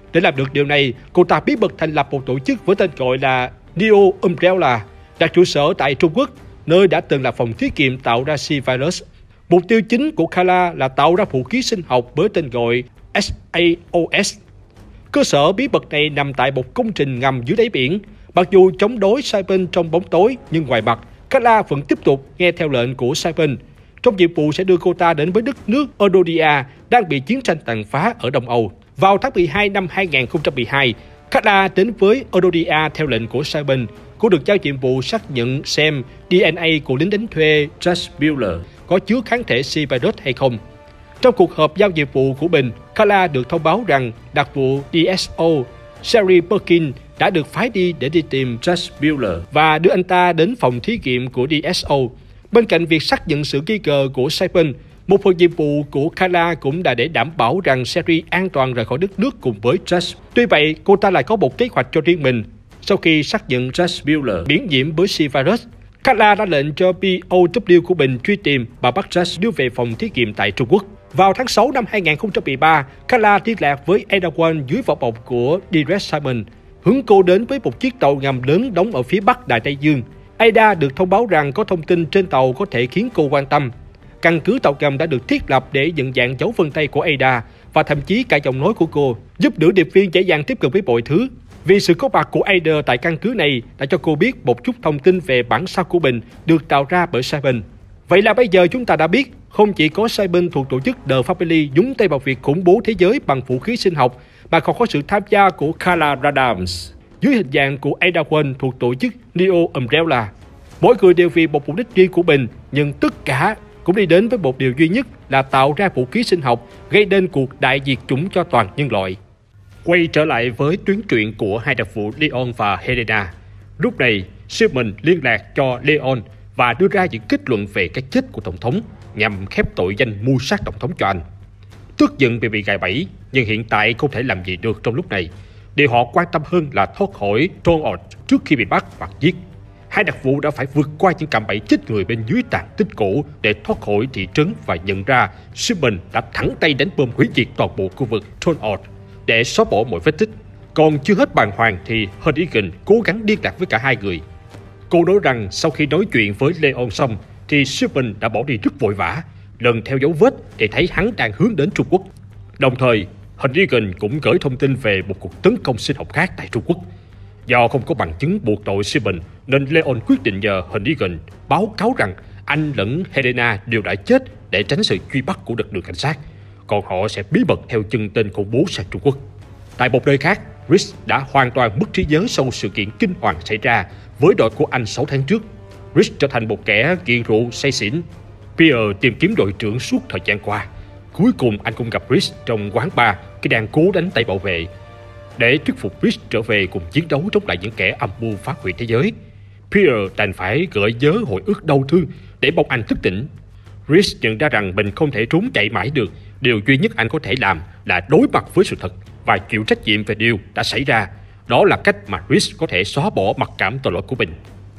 Để làm được điều này, cô ta bí mật thành lập một tổ chức với tên gọi là Neo Umbrella, đặt trụ sở tại Trung Quốc, nơi đã từng là phòng thí nghiệm tạo ra C-virus. Mục tiêu chính của Kala là tạo ra vũ khí sinh học với tên gọi S A O S. Cơ sở bí mật này nằm tại một công trình ngầm dưới đáy biển. Mặc dù chống đối Saipan trong bóng tối, nhưng ngoài mặt, Kala vẫn tiếp tục nghe theo lệnh của Saipan. Trong nhiệm vụ sẽ đưa cô ta đến với đất nước Edodia đang bị chiến tranh tàn phá ở Đông Âu. Vào tháng mười hai năm hai nghìn không trăm mười hai, Kala đến với Edodia theo lệnh của Saipan. Cô được giao nhiệm vụ xác nhận xem D N A của lính đánh thuê Josh Bueller có chứa kháng thể C-virus hay không. Trong cuộc họp giao nhiệm vụ của mình, Kala được thông báo rằng đặc vụ D S O Sherry Perkins đã được phái đi để đi tìm Josh Bueller và đưa anh ta đến phòng thí nghiệm của D S O. Bên cạnh việc xác nhận sự nghi ngờ của Saipan, một phần nhiệm vụ của Kala cũng là để đảm bảo rằng Sherry an toàn rời khỏi đất nước cùng với Josh. Tuy vậy, cô ta lại có một kế hoạch cho riêng mình. Sau khi xác nhận Josh Bueller biến nhiễm với C-virus, Kala đã lệnh cho P O W của mình truy tìm và bắt Josh đưa về phòng thí nghiệm tại Trung Quốc. Vào tháng sáu năm hai nghìn không trăm mười ba, Kala liên lạc với Ada Wong dưới vỏ bọc của D R S Simon, hướng cô đến với một chiếc tàu ngầm lớn đóng ở phía bắc Đại Tây Dương. Ada được thông báo rằng có thông tin trên tàu có thể khiến cô quan tâm. Căn cứ tàu ngầm đã được thiết lập để nhận dạng dấu vân tay của Ada và thậm chí cả giọng nói của cô, giúp nữ điệp viên dễ dàng tiếp cận với mọi thứ. Vì sự có mặt của Ada tại căn cứ này đã cho cô biết một chút thông tin về bản sao của mình được tạo ra bởi Saipan. Vậy là bây giờ chúng ta đã biết, không chỉ có Saipan thuộc tổ chức The Family nhúng tay vào việc khủng bố thế giới bằng vũ khí sinh học, mà còn có sự tham gia của Kala Radams dưới hình dạng của Ada Wong thuộc tổ chức Neo Umbrella. Mỗi người đều vì một mục đích riêng của mình, nhưng tất cả cũng đi đến với một điều duy nhất là tạo ra vũ khí sinh học, gây nên cuộc đại diệt chủng cho toàn nhân loại. Quay trở lại với tuyến truyện của hai đặc vụ Leon và Helena. Lúc này, Simon liên lạc cho Leon và đưa ra những kết luận về cái chết của Tổng thống nhằm khép tội danh mưu sát Tổng thống cho anh. Tức giận vì bị gài bẫy, nhưng hiện tại không thể làm gì được trong lúc này. Điều họ quan tâm hơn là thoát khỏi Thornord trước khi bị bắt hoặc giết. Hai đặc vụ đã phải vượt qua những cạm bẫy chết người bên dưới tàn tích cổ để thoát khỏi thị trấn và nhận ra Simon đã thẳng tay đánh bom hủy diệt toàn bộ khu vực Thornord để xóa bỏ mọi vết tích. Còn chưa hết bàng hoàng thì Hunnigan cố gắng liên lạc với cả hai người. Cô nói rằng sau khi nói chuyện với Leon xong thì Simon đã bỏ đi rất vội vã, lần theo dấu vết để thấy hắn đang hướng đến Trung Quốc. Đồng thời, Hunnigan cũng gửi thông tin về một cuộc tấn công sinh học khác tại Trung Quốc. Do không có bằng chứng buộc tội Simon nên Leon quyết định nhờ Hunnigan báo cáo rằng anh lẫn Helena đều đã chết để tránh sự truy bắt của lực lượng cảnh sát. Còn họ sẽ bí mật theo chân tên khủng bố sang Trung Quốc. Tại một nơi khác, Rhys đã hoàn toàn mất trí nhớ sau sự kiện kinh hoàng xảy ra với đội của anh sáu tháng trước. Rhys trở thành một kẻ nghiện rượu say xỉn. Pierre tìm kiếm đội trưởng suốt thời gian qua. Cuối cùng anh cũng gặp Rhys trong quán bar khi đang cố đánh tay bảo vệ. Để thuyết phục Rhys trở về cùng chiến đấu chống lại những kẻ âm mưu phá hủy thế giới, Pierre đành phải gợi nhớ hồi ức đau thương để mong anh thức tỉnh. Rhys nhận ra rằng mình không thể trốn chạy mãi được. Điều duy nhất anh có thể làm là đối mặt với sự thật và chịu trách nhiệm về điều đã xảy ra. Đó là cách mà Rhys có thể xóa bỏ mặc cảm tội lỗi của mình.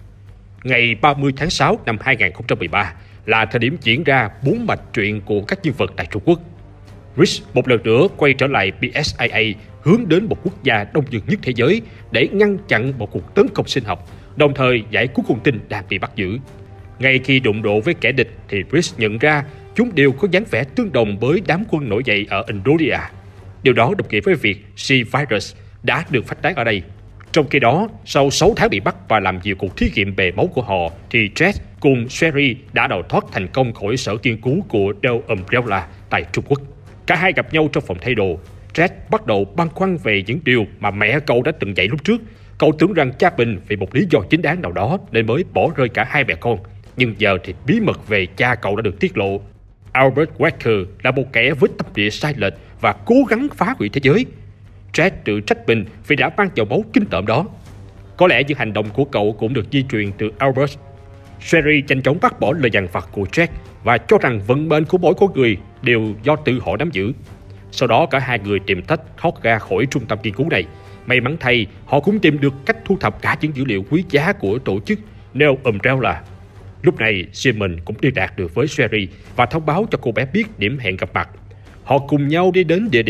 Ngày ba mươi tháng sáu năm hai nghìn không trăm mười ba là thời điểm diễn ra bốn mạch truyện của các nhân vật tại Trung Quốc. Rhys một lần nữa quay trở lại P S A A hướng đến một quốc gia đông dân nhất thế giới để ngăn chặn một cuộc tấn công sinh học, đồng thời giải cứu con tin đang bị bắt giữ. Ngay khi đụng độ với kẻ địch thì Rhys nhận ra chúng đều có dáng vẻ tương đồng với đám quân nổi dậy ở Indonesia. Điều đó đồng nghĩa với việc C-virus đã được phát tán ở đây. Trong khi đó, sau sáu tháng bị bắt và làm nhiều cuộc thí nghiệm bề máu của họ, thì Dredd cùng Sherry đã đào thoát thành công khỏi sở nghiên cứu của The Umbrella tại Trung Quốc. Cả hai gặp nhau trong phòng thay đồ. Dredd bắt đầu băn khoăn về những điều mà mẹ cậu đã từng dạy lúc trước. Cậu tưởng rằng cha mình vì một lý do chính đáng nào đó nên mới bỏ rơi cả hai mẹ con. Nhưng giờ thì bí mật về cha cậu đã được tiết lộ. Albert Walker là một kẻ với tâm địa sai lệch và cố gắng phá hủy thế giới. Dredd tự trách mình vì đã mang dòng máu kinh tởm đó. Có lẽ những hành động của cậu cũng được di truyền từ Albert. Sherry nhanh chóng bác bỏ lời dằn vặt của Dredd và cho rằng vận mệnh của mỗi con người đều do tự họ nắm giữ. Sau đó cả hai người tìm cách thoát ra khỏi trung tâm nghiên cứu này. May mắn thay, họ cũng tìm được cách thu thập cả những dữ liệu quý giá của tổ chức Neo Umbrella. Lúc này, Simon cũng liên lạc được với Sherry và thông báo cho cô bé biết điểm hẹn gặp mặt. Họ cùng nhau đi đến địa điểm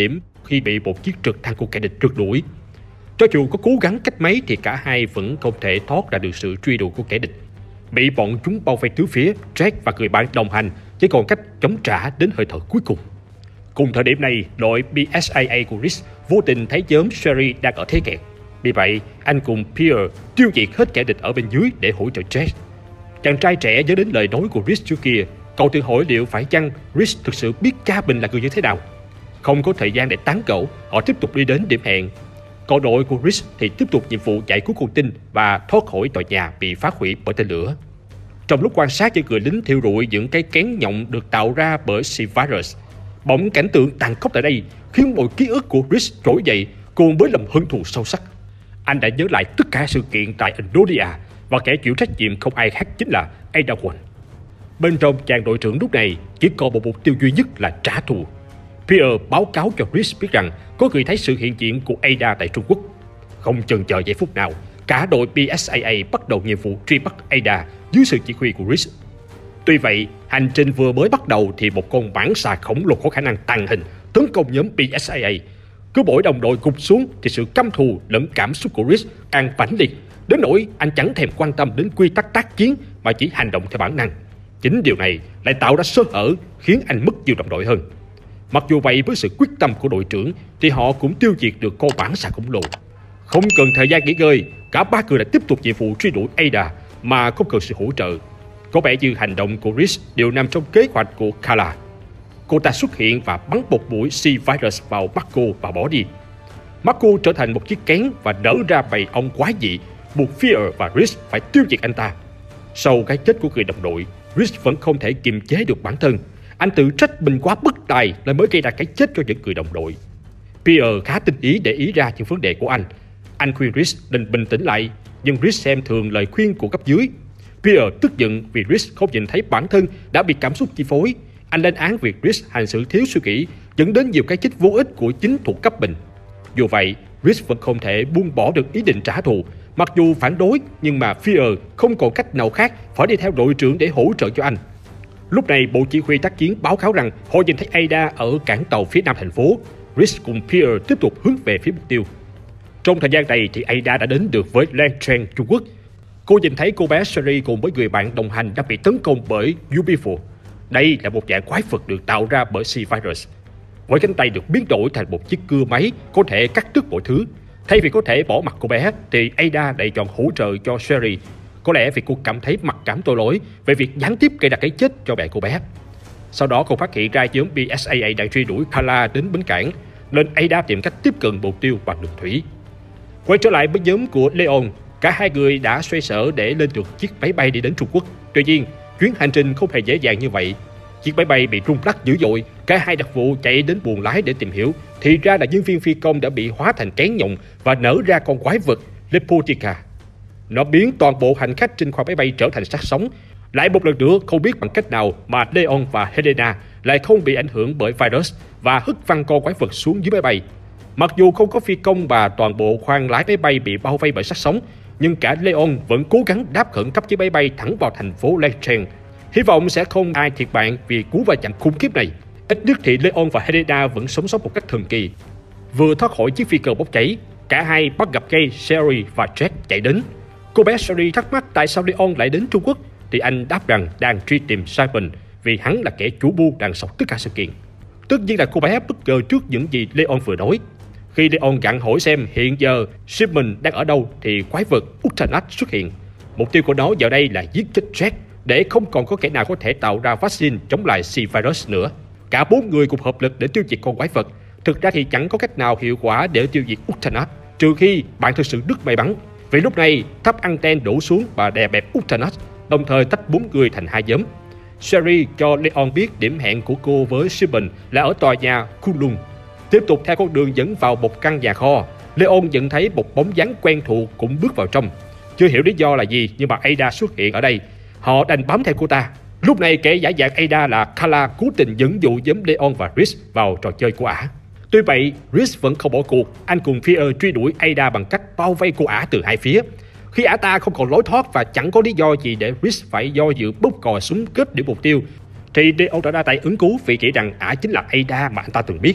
khi bị một chiếc trực thăng của kẻ địch rượt đuổi. Cho dù có cố gắng cách mấy thì cả hai vẫn không thể thoát ra được sự truy đuổi của kẻ địch. Bị bọn chúng bao vây tứ phía, Jack và người bạn đồng hành chỉ còn cách chống trả đến hơi thở cuối cùng. Cùng thời điểm này, đội B S A A của Reese vô tình thấy nhóm Sherry đang ở thế kẹt. Vì vậy, anh cùng Pierre tiêu diệt hết kẻ địch ở bên dưới để hỗ trợ Jack. Chàng trai trẻ nhớ đến lời nói của Reese trước kia. Cậu tự hỏi liệu phải chăng Reese thực sự biết cha mình là người như thế nào. Không có thời gian để tán gẫu, họ tiếp tục đi đến điểm hẹn. Còn đội của Reese thì tiếp tục nhiệm vụ giải cứu con tin và thoát khỏi tòa nhà bị phá hủy bởi tên lửa. Trong lúc quan sát những người lính thiêu rụi những cái kén nhộng được tạo ra bởi C-Virus, bỗng cảnh tượng tàn khốc tại đây khiến mọi ký ức của Reese trỗi dậy cùng với lòng hận thù sâu sắc. Anh đã nhớ lại tất cả sự kiện tại Indonesia và kẻ chịu trách nhiệm không ai khác chính là Ada Wong. Bên trong chàng đội trưởng lúc này chỉ còn một mục tiêu duy nhất là trả thù. Pierre báo cáo cho Reese biết rằng có người thấy sự hiện diện của Ada tại Trung Quốc. Không chần chờ giây phút nào, cả đội B S A A bắt đầu nhiệm vụ truy bắt Ada dưới sự chỉ huy của Reese. Tuy vậy, hành trình vừa mới bắt đầu thì một con mãng xà khổng lồ có khả năng tàng hình tấn công nhóm B S A A. Cứ mỗi đồng đội gục xuống thì sự căm thù lẫn cảm xúc của Reese càng mãnh liệt, đến nỗi anh chẳng thèm quan tâm đến quy tắc tác chiến mà chỉ hành động theo bản năng. Chính điều này lại tạo ra sơ hở khiến anh mất nhiều đồng đội hơn. Mặc dù vậy, với sự quyết tâm của đội trưởng thì họ cũng tiêu diệt được con mãng xà khổng lồ. Không cần thời gian nghỉ ngơi, cả ba người đã tiếp tục nhiệm vụ truy đuổi Ada mà không cần sự hỗ trợ. Có vẻ như hành động của Reese đều nằm trong kế hoạch của Carla. Cô ta xuất hiện và bắn một mũi C-Virus vào Marco và bỏ đi. Marco trở thành một chiếc kén và nở ra bầy ong quái dị, buộc Fear và Reese phải tiêu diệt anh ta. Sau cái chết của người đồng đội, Reese vẫn không thể kiềm chế được bản thân. Anh tự trách mình quá bất tài là mới gây ra cái chết cho những người đồng đội. Pierre khá tinh ý để ý ra những vấn đề của anh. Anh khuyên Reese nên bình tĩnh lại, nhưng Reese xem thường lời khuyên của cấp dưới. Pierre tức giận vì Reese không nhìn thấy bản thân đã bị cảm xúc chi phối. Anh lên án việc Reese hành xử thiếu suy nghĩ, dẫn đến nhiều cái chết vô ích của chính thuộc cấp mình. Dù vậy, Reese vẫn không thể buông bỏ được ý định trả thù. Mặc dù phản đối, nhưng mà Fear không còn cách nào khác phải đi theo đội trưởng để hỗ trợ cho anh. Lúc này, bộ chỉ huy tác chiến báo cáo rằng họ nhìn thấy Ada ở cảng tàu phía nam thành phố. Reese cùng Pierre tiếp tục hướng về phía mục tiêu. Trong thời gian này thì Ada đã đến được với Lan Trang, Trung Quốc. Cô nhìn thấy cô bé Sherry cùng với người bạn đồng hành đang bị tấn công bởi Ubifo. Đây là một dạng quái vật được tạo ra bởi C-Virus. Mỗi cánh tay được biến đổi thành một chiếc cưa máy có thể cắt đứt mọi thứ. Thay vì có thể bỏ mặc cô bé thì Ada lại chọn hỗ trợ cho Sherry. Có lẽ vì cô cảm thấy mặc cảm tội lỗi về việc gián tiếp gây ra cái chết cho mẹ cô bé. Sau đó cô phát hiện ra nhóm B S A A đang truy đuổi Carla đến bến cảng, nên Ada tìm cách tiếp cận mục tiêu bằng đường thủy. Quay trở lại với nhóm của Leon, cả hai người đã xoay sở để lên được chiếc máy bay đi đến Trung Quốc. Tuy nhiên, chuyến hành trình không hề dễ dàng như vậy. Chiếc máy bay bị rung lắc dữ dội, cả hai đặc vụ chạy đến buồng lái để tìm hiểu, thì ra là nhân viên phi công đã bị hóa thành kén nhộng và nở ra con quái vật Lepotica. Nó biến toàn bộ hành khách trên khoang máy bay trở thành xác sống. Lại một lần nữa, không biết bằng cách nào mà Leon và Helena lại không bị ảnh hưởng bởi virus và hất văng con quái vật xuống dưới máy bay. Mặc dù không có phi công và toàn bộ khoang lái máy bay bị bao vây bởi xác sống, nhưng cả Leon vẫn cố gắng đáp khẩn cấp chiếc máy bay thẳng vào thành phố Lecheng. Hy vọng sẽ không ai thiệt mạng vì cú va chạm khủng khiếp này. Ít nhất thì Leon và Helena vẫn sống sót một cách thần kỳ. Vừa thoát khỏi chiếc phi cơ bốc cháy, cả hai bắt gặp ngay Sherry và Jack chạy đến. Cô bé Sherry thắc mắc tại sao Leon lại đến Trung Quốc, thì anh đáp rằng đang truy tìm Simon vì hắn là kẻ chủ mưu đằng sau tất cả sự kiện. Tất nhiên là cô bé bất ngờ trước những gì Leon vừa nói. Khi Leon gặng hỏi xem hiện giờ Simon đang ở đâu thì quái vật Utanat xuất hiện. Mục tiêu của nó giờ đây là giết chết Jack để không còn có kẻ nào có thể tạo ra vaccine chống lại C-Virus nữa. Cả bốn người cùng hợp lực để tiêu diệt con quái vật. Thực ra thì chẳng có cách nào hiệu quả để tiêu diệt Utanat trừ khi bạn thực sự đứt may mắn. Vì lúc này tháp anten đổ xuống và đè bẹp Utanat, đồng thời tách bốn người thành hai nhóm. Sherry cho Leon biết điểm hẹn của cô với Simon là ở tòa nhà Kulung. Tiếp tục theo con đường dẫn vào một căn nhà kho, Leon nhận thấy một bóng dáng quen thuộc cũng bước vào trong. Chưa hiểu lý do là gì nhưng mà Ada xuất hiện ở đây. Họ đành bám theo cô ta. Lúc này kẻ giả dạng Ada là Carla cố tình dẫn dụ nhóm Leon và Reese vào trò chơi của ả. Tuy vậy, Reese vẫn không bỏ cuộc. Anh cùng Fear truy đuổi Ada bằng cách bao vây cô ả từ hai phía. Khi ả ta không còn lối thoát và chẳng có lý do gì để Reese phải do dự bóp cò súng kết điểm mục tiêu, thì Leon đã ra tay ứng cứu vì nghĩ rằng ả chính là Ada mà anh ta từng biết.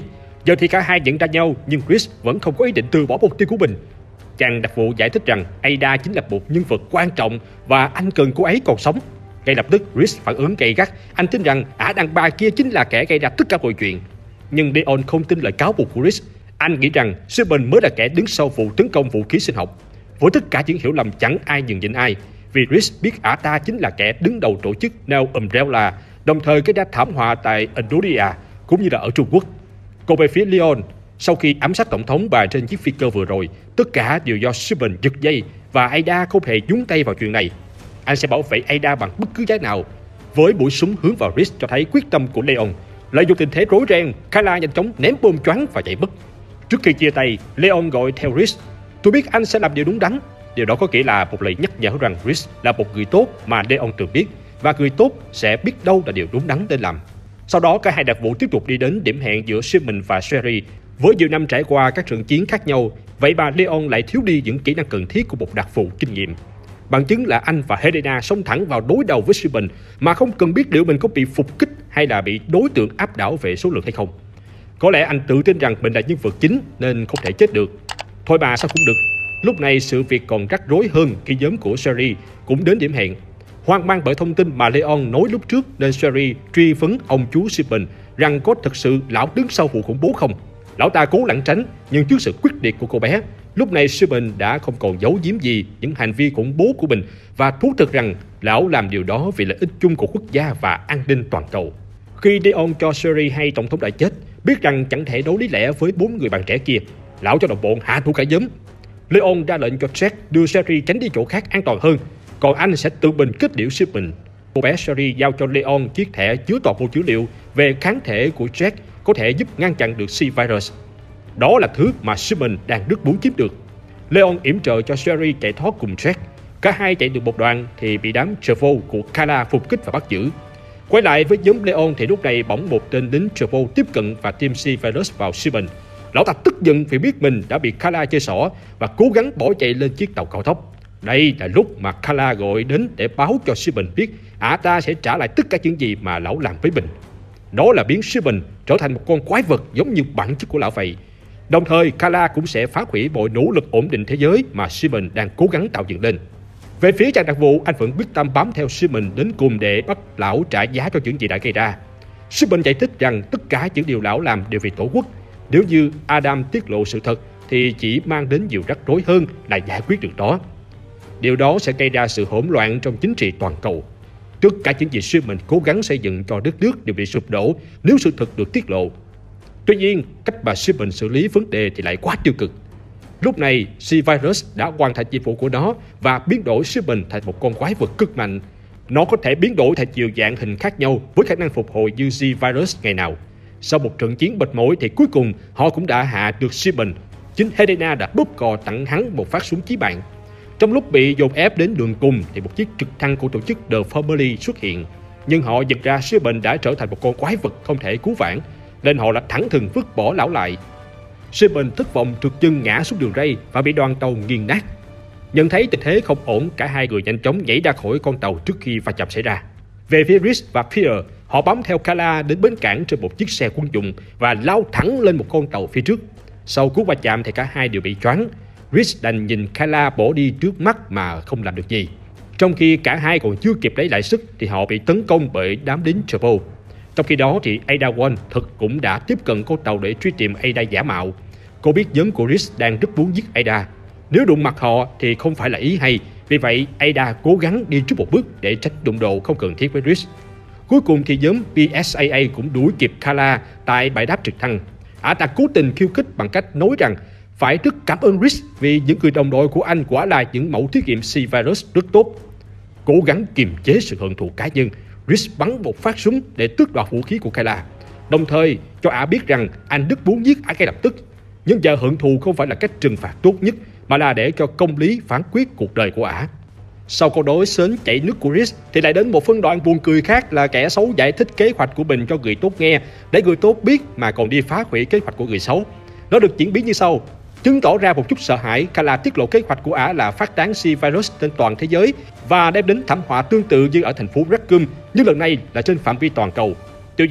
Giờ thì cả hai nhận ra nhau, nhưng Chris vẫn không có ý định từ bỏ mục tiêu của mình. Chàng đặc vụ giải thích rằng Ada chính là một nhân vật quan trọng và anh cần cô ấy còn sống. Ngay lập tức Chris phản ứng gay gắt. Anh tin rằng ả đàn bà kia chính là kẻ gây ra tất cả mọi chuyện. Nhưng Leon không tin lời cáo buộc của Chris. Anh nghĩ rằng Shipman mới là kẻ đứng sau vụ tấn công vũ khí sinh học. Với tất cả những hiểu lầm chẳng ai nhường nhịn ai, vì Chris biết ả ta chính là kẻ đứng đầu tổ chức Neo Umbrella, đồng thời gây ra thảm họa tại Indonesia cũng như là ở Trung Quốc. Còn về phía Leon, sau khi ám sát tổng thống bà trên chiếc phi cơ vừa rồi, tất cả đều do Shipman giật dây và Ada không hề nhúng tay vào chuyện này. Anh sẽ bảo vệ Ada bằng bất cứ giá nào. Với mũi súng hướng vào Chris cho thấy quyết tâm của Leon. Lợi dụng tình thế rối ren, Kala nhanh chóng ném bom choáng và chạy mất. Trước khi chia tay, Leon gọi theo Chris. Tôi biết anh sẽ làm điều đúng đắn. Điều đó có nghĩa là một lời nhắc nhở rằng Chris là một người tốt mà Leon từng biết, và người tốt sẽ biết đâu là điều đúng đắn nên làm. Sau đó cả hai đặc vụ tiếp tục đi đến điểm hẹn giữa Shipman và Sherry. Với nhiều năm trải qua các trận chiến khác nhau, vậy mà Leon lại thiếu đi những kỹ năng cần thiết của một đặc vụ kinh nghiệm. Bằng chứng là anh và Helena xông thẳng vào đối đầu với Shipman mà không cần biết liệu mình có bị phục kích hay là bị đối tượng áp đảo về số lượng hay không. Có lẽ anh tự tin rằng mình là nhân vật chính nên không thể chết được. Thôi mà sao cũng được. Lúc này sự việc còn rắc rối hơn khi nhóm của Sherry cũng đến điểm hẹn. Hoang mang bởi thông tin mà Leon nói lúc trước nên Sherry truy vấn ông chú Shipman rằng có thực sự lão đứng sau vụ khủng bố không. Lão ta cố lảng tránh, nhưng trước sự quyết liệt của cô bé, lúc này Shipman đã không còn giấu giếm gì những hành vi khủng bố của mình và thú thực rằng lão làm điều đó vì lợi ích chung của quốc gia và an ninh toàn cầu. Khi Leon cho Sherry hay tổng thống đã chết, biết rằng chẳng thể đấu lý lẽ với bốn người bạn trẻ kia, lão cho đồng bọn hạ thủ cả nhóm. Leon ra lệnh cho Jack đưa Sherry tránh đi chỗ khác an toàn hơn, còn anh sẽ tự mình kết liễu Shipman. Cô bé Sherry giao cho Leon chiếc thẻ chứa toàn bộ dữ liệu về kháng thể của Jack có thể giúp ngăn chặn được C-Virus. Đó là thứ mà Shipman đang rất muốn chiếm được. Leon yểm trợ cho Sherry chạy thoát cùng Jack. Cả hai chạy được một đoạn thì bị đám Trevo của Kala phục kích và bắt giữ. Quay lại với nhóm Leon thì lúc này bỗng một tên lính Trevo tiếp cận và tiêm C-Virus vào Shipman. Lão ta tức giận vì biết mình đã bị Kala chơi xỏ và cố gắng bỏ chạy lên chiếc tàu cao tốc. Đây là lúc mà Kala gọi đến để báo cho Shipman biết ả ta sẽ trả lại tất cả những gì mà lão làm với mình. Đó là biến Shipman trở thành một con quái vật giống như bản chất của lão vậy. Đồng thời, Kala cũng sẽ phá hủy mọi nỗ lực ổn định thế giới mà Shipman đang cố gắng tạo dựng lên. Về phía chàng đặc vụ, anh vẫn quyết tâm bám theo Shipman đến cùng để bắt lão trả giá cho những gì đã gây ra. Shipman giải thích rằng tất cả những điều lão làm đều vì tổ quốc. Nếu như Adam tiết lộ sự thật thì chỉ mang đến nhiều rắc rối hơn là giải quyết được đó. Điều đó sẽ gây ra sự hỗn loạn trong chính trị toàn cầu. Tất cả những gì Shipman cố gắng xây dựng cho đất nước đều bị sụp đổ nếu sự thật được tiết lộ. Tuy nhiên, cách mà Shipman xử lý vấn đề thì lại quá tiêu cực. Lúc này, C-Virus đã hoàn thành nhiệm vụ của nó và biến đổi Shipman thành một con quái vật cực mạnh. Nó có thể biến đổi thành nhiều dạng hình khác nhau với khả năng phục hồi như C-Virus ngày nào. Sau một trận chiến mệt mỏi thì cuối cùng họ cũng đã hạ được Shipman. Chính Helena đã bóp cò tặng hắn một phát súng chí mạng. Trong lúc bị dồn ép đến đường cùng thì một chiếc trực thăng của tổ chức The Family xuất hiện. Nhưng họ nhận ra Shipman đã trở thành một con quái vật không thể cứu vãn, nên họ đã thẳng thừng vứt bỏ lão lại. Shipman thất vọng trượt chân ngã xuống đường ray và bị đoàn tàu nghiền nát. Nhận thấy tình thế không ổn, cả hai người nhanh chóng nhảy ra khỏi con tàu trước khi va chạm xảy ra. Về phía Rhys và Pierre, họ bám theo Kala đến bến cảng trên một chiếc xe quân dụng và lao thẳng lên một con tàu phía trước. Sau cú va chạm thì cả hai đều bị choáng. Rhys đành nhìn Kala bỏ đi trước mắt mà không làm được gì. Trong khi cả hai còn chưa kịp lấy lại sức thì họ bị tấn công bởi đám lính Trevo. Trong khi đó thì Ada Wong thực cũng đã tiếp cận con tàu để truy tìm Ada giả mạo. Cô biết nhóm của Rhys đang rất muốn giết Ada. Nếu đụng mặt họ thì không phải là ý hay. Vì vậy Ada cố gắng đi trước một bước để tránh đụng độ không cần thiết với Rhys. Cuối cùng thì nhóm pê ét a a cũng đuổi kịp Kala tại bãi đáp trực thăng. Ả ta cố tình khiêu khích bằng cách nói rằng phải rất cảm ơn Rhys vì những người đồng đội của anh quả là những mẫu thí nghiệm C-Virus rất tốt. Cố gắng kiềm chế sự hận thù cá nhân, Rhys bắn một phát súng để tước đoạt vũ khí của Kala, đồng thời cho ả biết rằng anh rất muốn giết ả ngay lập tức. Nhưng giờ hận thù không phải là cách trừng phạt tốt nhất, mà là để cho công lý phán quyết cuộc đời của ả. Sau câu đối sến chảy nước của Rhys thì lại đến một phân đoạn buồn cười khác là kẻ xấu giải thích kế hoạch của mình cho người tốt nghe, để người tốt biết mà còn đi phá hủy kế hoạch của người xấu. Nó được diễn biến như sau. Chứng tỏ ra một chút sợ hãi, Kala tiết lộ kế hoạch của ả là phát tán C-Virus trên toàn thế giới và đem đến thảm họa tương tự như ở thành phố Raccoon, nhưng lần này là trên phạm vi toàn cầu. Tuy nhiên,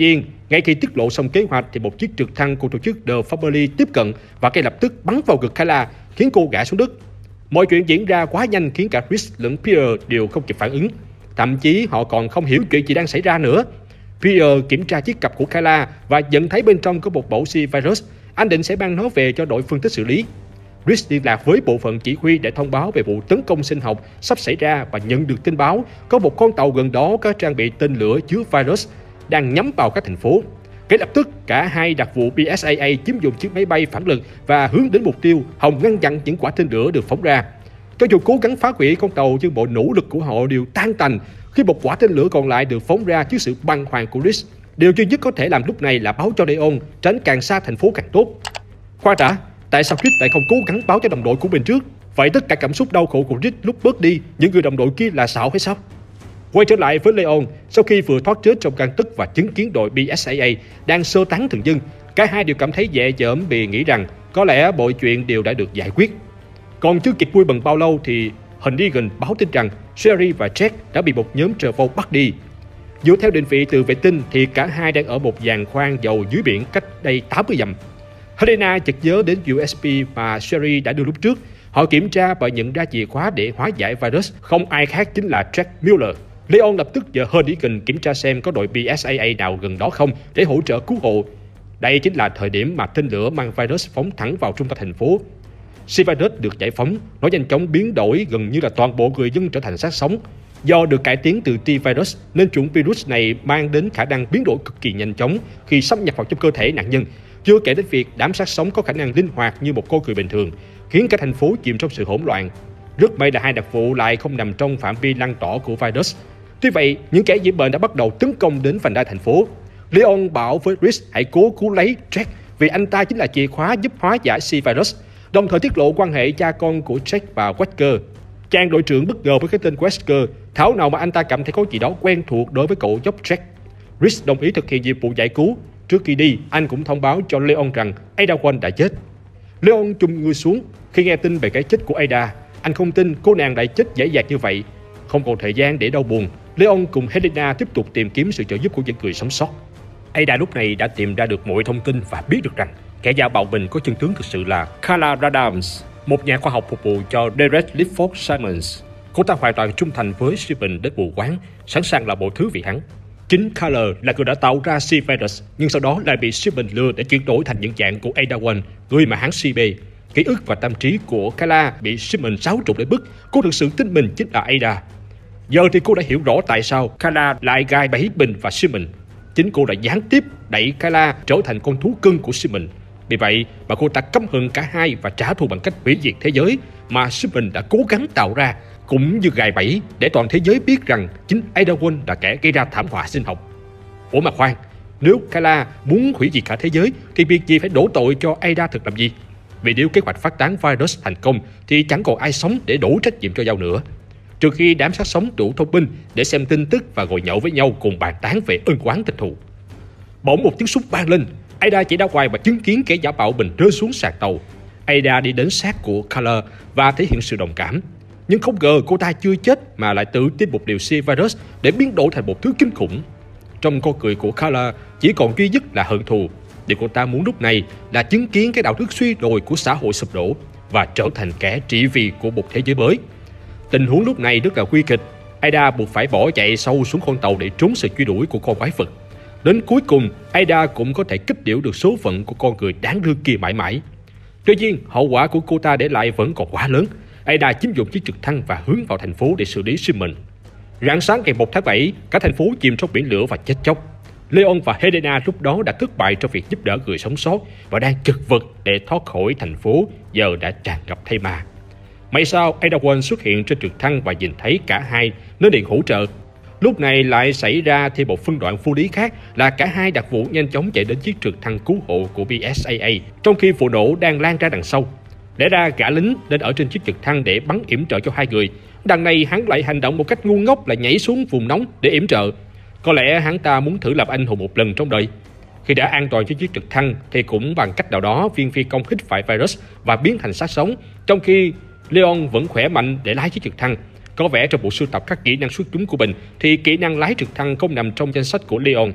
Ngay khi tiết lộ xong kế hoạch thì một chiếc trực thăng của tổ chức The Family tiếp cận và ngay lập tức bắn vào ngực Carla, khiến cô ngã xuống đất. Mọi chuyện diễn ra quá nhanh khiến cả Chris lẫn Peter đều không kịp phản ứng. Thậm chí họ còn không hiểu chuyện gì đang xảy ra nữa. Peter kiểm tra chiếc cặp của Carla và nhận thấy bên trong có một mẫu C-virus. Anh định sẽ mang nó về cho đội phân tích xử lý. Chris liên lạc với bộ phận chỉ huy để thông báo về vụ tấn công sinh học sắp xảy ra và nhận được tin báo có một con tàu gần đó có trang bị tên lửa chứa virus đang nhắm vào các thành phố. Ngay lập tức, cả hai đặc vụ B S A A chiếm dụng chiếc máy bay phản lực và hướng đến mục tiêu, hòng ngăn chặn những quả tên lửa được phóng ra. Cho dù cố gắng phá hủy con tàu, nhưng mọi nỗ lực của họ đều tan tành khi một quả tên lửa còn lại được phóng ra trước sự bàng hoàng của Chris. Điều duy nhất có thể làm lúc này là báo cho Leon, tránh càng xa thành phố càng tốt. Khoan đã, tại sao Chris lại không cố gắng báo cho đồng đội của mình trước? Vậy tất cả cảm xúc đau khổ của Chris lúc bớt đi, những người đồng đội kia là xạo hay sao? Quay trở lại với Leon, sau khi vừa thoát chết trong gang tấc và chứng kiến đội B S A A đang sơ tán thường dân, cả hai đều cảm thấy nhẹ nhõm vì nghĩ rằng có lẽ mọi chuyện đều đã được giải quyết. Còn chưa kịp vui mừng bao lâu thì Hunnigan báo tin rằng Sherry và Jack đã bị một nhóm trờ vâu bắt đi. Dựa theo định vị từ vệ tinh thì cả hai đang ở một giàn khoan dầu dưới biển cách đây tám mươi dặm. Helena chợt nhớ đến U S B mà Sherry đã đưa lúc trước. Họ kiểm tra và nhận ra chìa khóa để hóa giải virus, không ai khác chính là Jack Miller. Leon lập tức nhờ Hunnigan kiểm tra xem có đội B S A A nào gần đó không để hỗ trợ cứu hộ. Đây chính là thời điểm mà tên lửa mang virus phóng thẳng vào trung tâm thành phố. C-virus được giải phóng, nó nhanh chóng biến đổi, gần như là toàn bộ người dân trở thành xác sống. Do được cải tiến từ T-virus nên chủng virus này mang đến khả năng biến đổi cực kỳ nhanh chóng khi xâm nhập vào trong cơ thể nạn nhân. Chưa kể đến việc đám xác sống có khả năng linh hoạt như một con người bình thường, khiến cả thành phố chìm trong sự hỗn loạn. Rất may là hai đặc vụ lại không nằm trong phạm vi lan tỏa của virus. Tuy vậy, những kẻ nhiễm bệnh đã bắt đầu tấn công đến vành đai thành phố. Leon bảo với Chris hãy cố cứu lấy Jack vì anh ta chính là chìa khóa giúp hóa giải C-virus, đồng thời tiết lộ quan hệ cha con của Jack và Wesker. Chàng đội trưởng bất ngờ với cái tên Wesker, thảo nào mà anh ta cảm thấy có gì đó quen thuộc đối với cậu nhóc Jack. Chris đồng ý thực hiện nhiệm vụ giải cứu. Trước khi đi, anh cũng thông báo cho Leon rằng Ada Wong đã chết. Leon chùm người xuống khi nghe tin về cái chết của Ada. Anh không tin cô nàng lại chết dễ dàng như vậy. Không còn thời gian để đau buồn, Leon cùng Helena tiếp tục tìm kiếm sự trợ giúp của những người sống sót. Ada lúc này đã tìm ra được mọi thông tin và biết được rằng kẻ giả bạo mình có chân tướng thực sự là Carla Radams, một nhà khoa học phục vụ cho Derek Lifford Simons. Cô ta hoàn toàn trung thành với Steven đến mù quáng, sẵn sàng làm mọi thứ vì hắn. Chính Carla là người đã tạo ra C-virus, nhưng sau đó lại bị Steven lừa để chuyển đổi thành những dạng của Ada Wong, người mà hắn si mê. Ký ức và tâm trí của Carla bị Steven xáo trộn đến mức cô thực sự tin mình chính là Ada. Giờ thì cô đã hiểu rõ tại sao Carla lại gài bẫy mình và Simon. Chính cô đã gián tiếp đẩy Carla trở thành con thú cưng của Simon. Vì vậy mà cô ta căm hận cả hai và trả thù bằng cách hủy diệt thế giới mà Simon đã cố gắng tạo ra, cũng như gài bẫy để toàn thế giới biết rằng chính Ada Wong là kẻ gây ra thảm họa sinh học. Ủa mà khoan, nếu Carla muốn hủy diệt cả thế giới thì việc gì phải đổ tội cho Ada thực làm gì? Vì nếu kế hoạch phát tán virus thành công thì chẳng còn ai sống để đổ trách nhiệm cho nhau nữa. Trừ khi đám xác sống đủ thông minh để xem tin tức và ngồi nhậu với nhau cùng bàn tán về ân oán tình thù. Bỗng một tiếng súng vang lên. Ada chạy ra ngoài và chứng kiến kẻ giả bạo mình rơi xuống sàn tàu. Ada đi đến xác của Carla và thể hiện sự đồng cảm. Nhưng không ngờ cô ta chưa chết mà lại tự tiêm một liều C-virus để biến đổi thành một thứ kinh khủng. Trong con cười của Carla chỉ còn duy nhất là hận thù. Điều cô ta muốn lúc này là chứng kiến cái đạo đức suy đồi của xã hội sụp đổ và trở thành kẻ trị vì của một thế giới mới. Tình huống lúc này rất là nguy kịch. Ada buộc phải bỏ chạy sâu xuống con tàu để trốn sự truy đuổi của con quái vật. Đến cuối cùng, Ada cũng có thể kết liễu được số phận của con người đáng thương kia mãi mãi. Tuy nhiên, hậu quả của cô ta để lại vẫn còn quá lớn. Ada chiếm dụng chiếc trực thăng và hướng vào thành phố để xử lý Simon. Rạng sáng ngày một tháng bảy, cả thành phố chìm trong biển lửa và chết chóc. Leon và Helena lúc đó đã thất bại trong việc giúp đỡ người sống sót và đang chật vật để thoát khỏi thành phố giờ đã tràn ngập thây ma. May sao Ada Wong xuất hiện trên trực thăng và nhìn thấy cả hai nên điện hỗ trợ. Lúc này lại xảy ra thêm một phân đoạn vô lý khác là cả hai đặc vụ nhanh chóng chạy đến chiếc trực thăng cứu hộ của B S A A trong khi vụ nổ đang lan ra đằng sau. Lẽ ra gã lính nên ở trên chiếc trực thăng để bắn yểm trợ cho hai người. Đằng này hắn lại hành động một cách ngu ngốc là nhảy xuống vùng nóng để yểm trợ. Có lẽ hắn ta muốn thử làm anh hùng một lần trong đời. Khi đã an toàn trên chiếc trực thăng thì cũng bằng cách nào đó viên phi công hít phải virus và biến thành xác sống, trong khi Leon vẫn khỏe mạnh để lái chiếc trực thăng. Có vẻ trong bộ sưu tập các kỹ năng xuất chúng của mình thì kỹ năng lái trực thăng không nằm trong danh sách của Leon.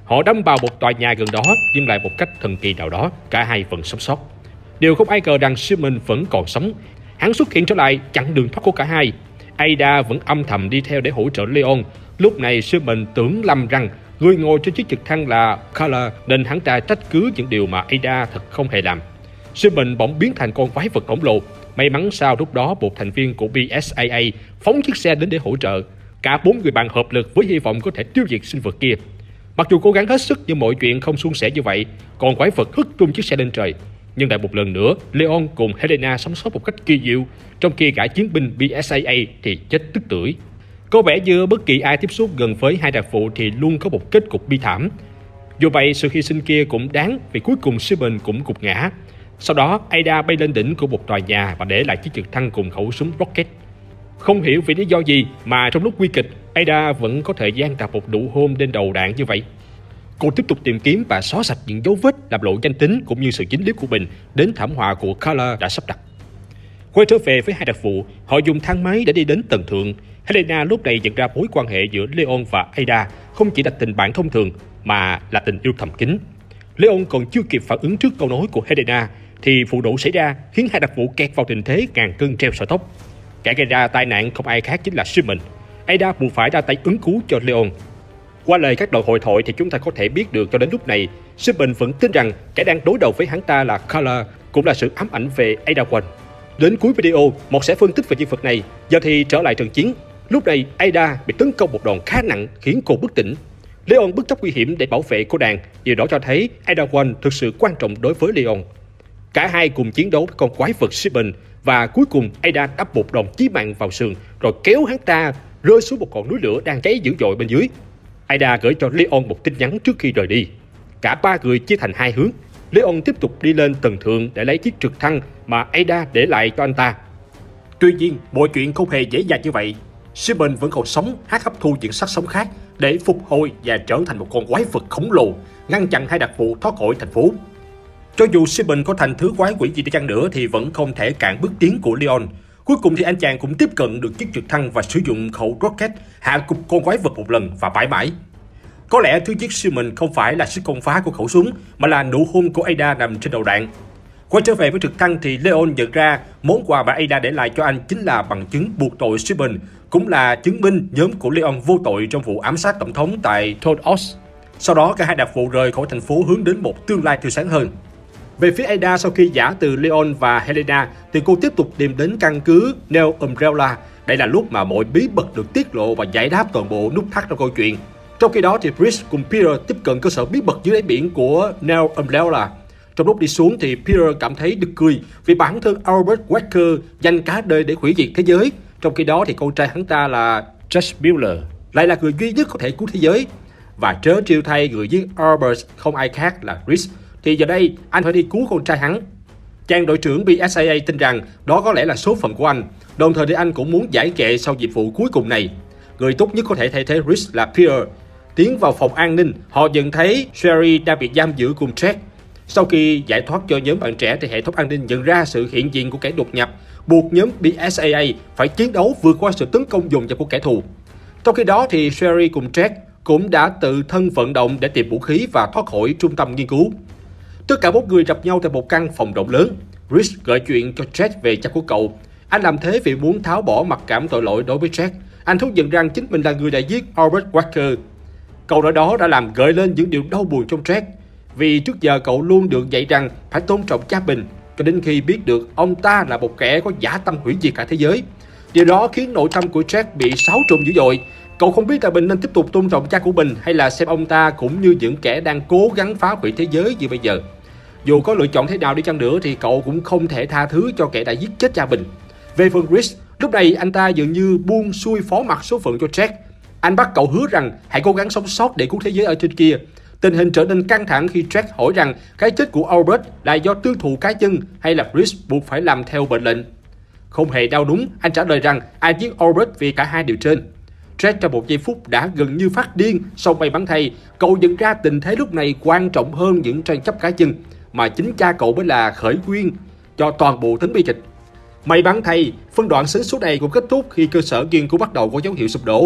Họ đâm vào một tòa nhà gần đó, nhưng lại một cách thần kỳ nào đó, cả hai vẫn sống sót. Điều không ai ngờ rằng Simon vẫn còn sống. Hắn xuất hiện trở lại chặn đường thoát của cả hai. Ada vẫn âm thầm đi theo để hỗ trợ Leon. Lúc này Simon tưởng lầm rằng người ngồi trên chiếc trực thăng là Carla, nên hắn ta trách cứ những điều mà Ada thật không hề làm. Simon bỗng biến thành con quái vật khổng lồ. May mắn sao lúc đó một thành viên của bê ét a a phóng chiếc xe đến để hỗ trợ. Cả bốn người bạn hợp lực với hy vọng có thể tiêu diệt sinh vật kia. Mặc dù cố gắng hết sức nhưng mọi chuyện không suôn sẻ như vậy. Con quái vật hất tung chiếc xe lên trời. Nhưng lại một lần nữa, Leon cùng Helena sống sót một cách kỳ diệu, trong khi cả chiến binh bê ét a a thì chết tức tưởi. Có vẻ như bất kỳ ai tiếp xúc gần với hai đặc vụ thì luôn có một kết cục bi thảm. Dù vậy, sự hy sinh kia cũng đáng vì cuối cùng Simon cũng gục ngã. Sau đó, Ada bay lên đỉnh của một tòa nhà và để lại chiếc trực thăng cùng khẩu súng rocket. Không hiểu vì lý do gì mà trong lúc nguy kịch, Ada vẫn có thời gian đặt một nụ hôn lên đầu đạn như vậy. Cô tiếp tục tìm kiếm và xóa sạch những dấu vết làm lộ danh tính cũng như sự dính líu của mình đến thảm họa của Carla đã sắp đặt. Quay trở về với hai đặc vụ, họ dùng thang máy để đi đến tầng thượng. Helena lúc này nhận ra mối quan hệ giữa Leon và Ada không chỉ là tình bạn thông thường mà là tình yêu thầm kín. Leon còn chưa kịp phản ứng trước câu nói của Helena thì vụ nổ xảy ra khiến hai đặc vụ kẹt vào tình thế ngàn cân treo sợi tóc. Kẻ gây ra tai nạn không ai khác chính là Simon. Ada buộc phải ra tay ứng cứu cho Leon. Qua lời các đoạn hội thoại thì chúng ta có thể biết được cho đến lúc này, Simon vẫn tin rằng kẻ đang đối đầu với hắn ta là Carla, cũng là sự ám ảnh về Ada Wong. Đến cuối video, một sẽ phân tích về nhân vật này. Giờ thì trở lại trận chiến. Lúc này Ada bị tấn công một đòn khá nặng khiến cô bất tỉnh. Leon bất chấp nguy hiểm để bảo vệ cô nàng. Điều đó cho thấy Ada Wong thực sự quan trọng đối với Leon. Cả hai cùng chiến đấu với con quái vật Simon và cuối cùng Ada đắp một đòn chí mạng vào sườn rồi kéo hắn ta rơi xuống một ngọn núi lửa đang cháy dữ dội bên dưới. Ada gửi cho Leon một tin nhắn trước khi rời đi. Cả ba người chia thành hai hướng. Leon tiếp tục đi lên tầng thượng để lấy chiếc trực thăng mà Ada để lại cho anh ta. Tuy nhiên, mọi chuyện không hề dễ dàng như vậy. Simon vẫn còn sống, hắn hấp thu những xác sống khác để phục hồi và trở thành một con quái vật khổng lồ, ngăn chặn hai đặc vụ thoát khỏi thành phố. Cho dù Simon có thành thứ quái quỷ gì đi chăng nữa thì vẫn không thể cản bước tiến của Leon. Cuối cùng thì anh chàng cũng tiếp cận được chiếc trực thăng và sử dụng khẩu rocket hạ gục con quái vật một lần và mãi mãi. Có lẽ thứ giết Simon không phải là sức công phá của khẩu súng mà là nụ hôn của Ada nằm trên đầu đạn. Quay trở về với trực thăng thì Leon nhận ra món quà mà Ada để lại cho anh chính là bằng chứng buộc tội Simon, cũng là chứng minh nhóm của Leon vô tội trong vụ ám sát tổng thống tại Toad Oaks. Sau đó cả hai đặc vụ rời khỏi thành phố hướng đến một tương lai tươi sáng hơn. Về phía Ada, sau khi giả từ Leon và Helena thì cô tiếp tục tìm đến căn cứ Neo Umbrella. Đây là lúc mà mọi bí mật được tiết lộ và giải đáp toàn bộ nút thắt trong câu chuyện. Trong khi đó thì Chris cùng Peter tiếp cận cơ sở bí mật dưới đáy biển của Neo Umbrella. Trong lúc đi xuống thì Peter cảm thấy nực cười vì bản thân Albert Wesker dành cả đời để hủy diệt thế giới. Trong khi đó thì con trai hắn ta là Josh Miller lại là người duy nhất có thể cứu thế giới. Và trớ trêu thay, người giết Albert không ai khác là Chris. Thì giờ đây anh phải đi cứu con trai hắn. Chàng đội trưởng bê ét a a tin rằng đó có lẽ là số phận của anh. Đồng thời thì anh cũng muốn giải kệ sau nhiệm vụ cuối cùng này. Người tốt nhất có thể thay thế Chris là Peter. Tiến vào phòng an ninh, họ nhận thấy Sherry đang bị giam giữ cùng Jack. Sau khi giải thoát cho nhóm bạn trẻ thì hệ thống an ninh nhận ra sự hiện diện của kẻ đột nhập, buộc nhóm bê ét a a phải chiến đấu vượt qua sự tấn công dồn dập của kẻ thù. Trong khi đó thì Sherry cùng Jack cũng đã tự thân vận động để tìm vũ khí và thoát khỏi trung tâm nghiên cứu. Tất cả bốn người gặp nhau tại một căn phòng rộng lớn. Chris gợi chuyện cho Jack về cha của cậu. Anh làm thế vì muốn tháo bỏ mặc cảm tội lỗi đối với Jack. Anh thú nhận rằng chính mình là người đã giết Albert Wesker. Câu nói đó đã làm gợi lên những điều đau buồn trong Jack. Vì trước giờ cậu luôn được dạy rằng phải tôn trọng cha mình, cho đến khi biết được ông ta là một kẻ có dã tâm hủy diệt cả thế giới. Điều đó khiến nội tâm của Jack bị xáo trộn dữ dội. Cậu không biết là mình nên tiếp tục tôn trọng cha của mình hay là xem ông ta cũng như những kẻ đang cố gắng phá hủy thế giới như bây giờ. Dù có lựa chọn thế nào đi chăng nữa thì cậu cũng không thể tha thứ cho kẻ đã giết chết cha mình. Về phần Chris, lúc này anh ta dường như buông xuôi phó mặc số phận cho Jack. Anh bắt cậu hứa rằng hãy cố gắng sống sót để cứu thế giới ở trên kia. Tình hình trở nên căng thẳng khi Jack hỏi rằng cái chết của Albert là do tư thù cá nhân hay là Chris buộc phải làm theo mệnh lệnh. Không hề đau đúng, anh trả lời rằng ai giết Albert vì cả hai điều trên. Jack trong một giây phút đã gần như phát điên, song may mắn thay, cậu nhận ra tình thế lúc này quan trọng hơn những tranh chấp cá nhân, mà chính cha cậu mới là khởi nguyên cho toàn bộ tính bi kịch. May mắn thay, phân đoạn xến số này cũng kết thúc khi cơ sở nghiên cứu bắt đầu có dấu hiệu sụp đổ.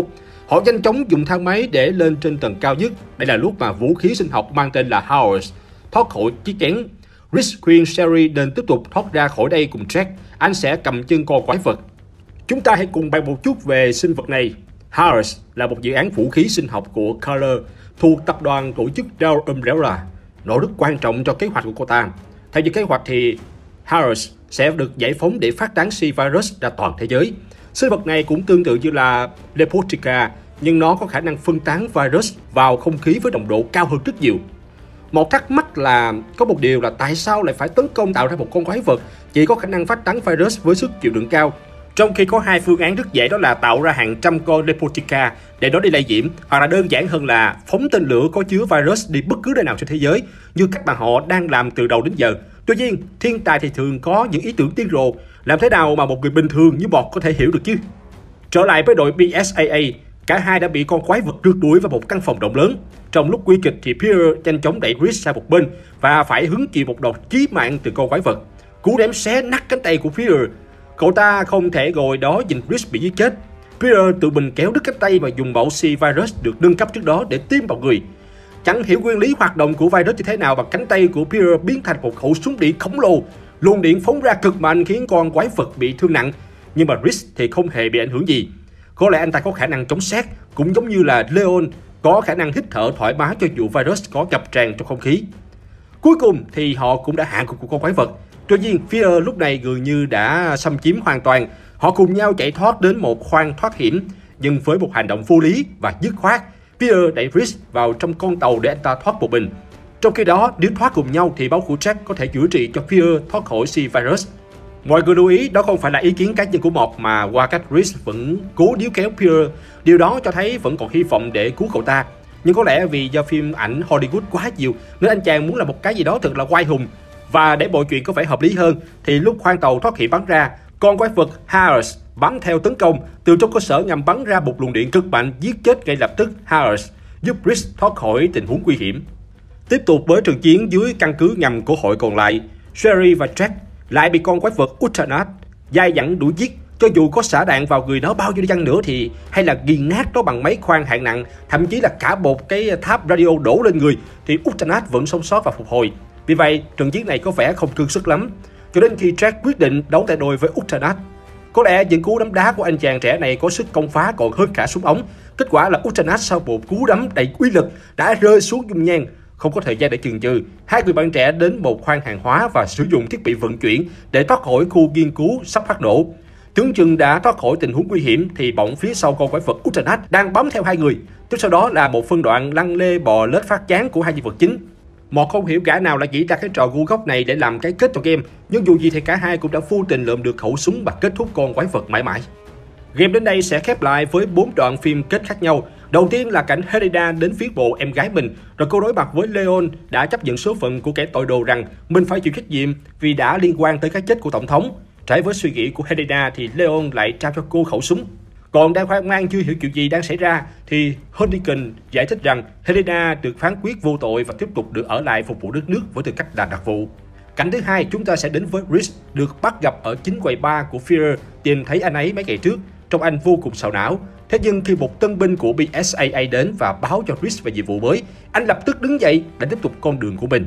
Họ nhanh chóng dùng thang máy để lên trên tầng cao nhất. Đây là lúc mà vũ khí sinh học mang tên là Howard thoát khỏi chiếc kén. Rich khuyên Sherry nên tiếp tục thoát ra khỏi đây cùng Jack. Anh sẽ cầm chân con quái vật. Chúng ta hãy cùng bàn một chút về sinh vật này. Howard là một dự án vũ khí sinh học của Carter thuộc tập đoàn tổ chức Dow Umbrella. Nó rất quan trọng cho kế hoạch của cô ta. Theo như kế hoạch thì Howard sẽ được giải phóng để phát tán C-Virus ra toàn thế giới. Sinh vật này cũng tương tự như là Lepotica, nhưng nó có khả năng phân tán virus vào không khí với nồng độ cao hơn rất nhiều. Một thắc mắc là có một điều là tại sao lại phải tấn công tạo ra một con quái vật chỉ có khả năng phát tán virus với sức chịu đựng cao, trong khi có hai phương án rất dễ, đó là tạo ra hàng trăm con Lepotica để nó đi lây nhiễm, hoặc là đơn giản hơn là phóng tên lửa có chứa virus đi bất cứ nơi nào trên thế giới như cách mà họ đang làm từ đầu đến giờ. Tuy nhiên, thiên tài thì thường có những ý tưởng điên rồ, làm thế nào mà một người bình thường như Bọt có thể hiểu được chứ? Trở lại với đội B S A A, cả hai đã bị con quái vật rượt đuổi vào một căn phòng rộng lớn. Trong lúc nguy kịch thì Peter nhanh chóng đẩy Rich sang một bên và phải hứng chịu một đòn chí mạng từ con quái vật. Cú đếm xé nát cánh tay của Peter. Cậu ta không thể ngồi đó nhìn Rich bị giết chết. Peter tự mình kéo đứt cánh tay và dùng mẫu C-Virus được nâng cấp trước đó để tiêm vào người. Chẳng hiểu nguyên lý hoạt động của virus như thế nào mà cánh tay của Peter biến thành một khẩu súng điện khổng lồ. Luồng điện phóng ra cực mạnh khiến con quái vật bị thương nặng. Nhưng mà Rich thì không hề bị ảnh hưởng gì. Có lẽ anh ta có khả năng chống sét, cũng giống như là Leon có khả năng hít thở thoải mái cho dù virus có ngập tràn trong không khí. Cuối cùng thì họ cũng đã hạ gục con quái vật. Tuy nhiên, Peter lúc này gần như đã xâm chiếm hoàn toàn. Họ cùng nhau chạy thoát đến một khoang thoát hiểm, nhưng với một hành động vô lý và dứt khoát, Peter đẩy Rich vào trong con tàu để anh ta thoát một mình. Trong khi đó, nếu thoát cùng nhau thì máu của Jack có thể chữa trị cho Peter thoát khỏi C-Virus. Mọi người lưu ý, đó không phải là ý kiến cá nhân của Mọt mà qua cách Rich vẫn cố níu kéo Peter. Điều đó cho thấy vẫn còn hy vọng để cứu cậu ta. Nhưng có lẽ vì do phim ảnh Hollywood quá nhiều nên anh chàng muốn làm một cái gì đó thật là oai hùng. Và để mọi chuyện có vẻ hợp lý hơn thì lúc khoang tàu thoát hiểm bắn ra, con quái vật Harris bắn theo tấn công từ trong cơ sở nhằm bắn ra một luồng điện cực mạnh giết chết ngay lập tức Harris, giúp Rich thoát khỏi tình huống nguy hiểm. Tiếp tục với trận chiến dưới căn cứ ngầm của hội còn lại, Sherry và Jack lại bị con quái vật Utanat dai dẳng đuổi giết. Cho dù có xả đạn vào người nó bao nhiêu chăng nữa thì hay là nghiền nát nó bằng máy khoan hạng nặng, thậm chí là cả một cái tháp radio đổ lên người thì Utanat vẫn sống sót và phục hồi. Vì vậy, trận chiến này có vẻ không thương sức lắm, cho đến khi Jack quyết định đấu tay đôi với Utanat. Có lẽ những cú đấm đá của anh chàng trẻ này có sức công phá còn hơn cả súng ống. Kết quả là Utanat sau một cú đấm đầy uy lực đã rơi xuống dung nham. Không có thời gian để chần chừ, hai người bạn trẻ đến một khoang hàng hóa và sử dụng thiết bị vận chuyển để thoát khỏi khu nghiên cứu sắp phát nổ. Tưởng chừng đã thoát khỏi tình huống nguy hiểm thì bỗng phía sau con quái vật Utanat đang bám theo hai người. Tiếp sau đó là một phân đoạn lăn lê bò lết phát chán của hai nhân vật chính. Một không hiểu cả nào lại nghĩ ra cái trò ngu gốc này để làm cái kết cho game, nhưng dù gì thì cả hai cũng đã vô tình lượm được khẩu súng và kết thúc con quái vật mãi mãi. Game đến đây sẽ khép lại với bốn đoạn phim kết khác nhau. Đầu tiên là cảnh Helena đến viếng mộ em gái mình, rồi cô đối mặt với Leon đã chấp nhận số phận của kẻ tội đồ rằng mình phải chịu trách nhiệm vì đã liên quan tới cái chết của tổng thống. Trái với suy nghĩ của Helena thì Leon lại trao cho cô khẩu súng. Còn đang hoang mang chưa hiểu chuyện gì đang xảy ra thì Hunnigan giải thích rằng Helena được phán quyết vô tội và tiếp tục được ở lại phục vụ đất nước với tư cách là đặc vụ. Cảnh thứ hai, chúng ta sẽ đến với Rich được bắt gặp ở chính quầy bar của Fear, tìm thấy anh ấy mấy ngày trước. Trông anh vô cùng sầu não. Thế nhưng khi một tân binh của B S A A đến và báo cho Rich về nhiệm vụ mới, anh lập tức đứng dậy để tiếp tục con đường của mình.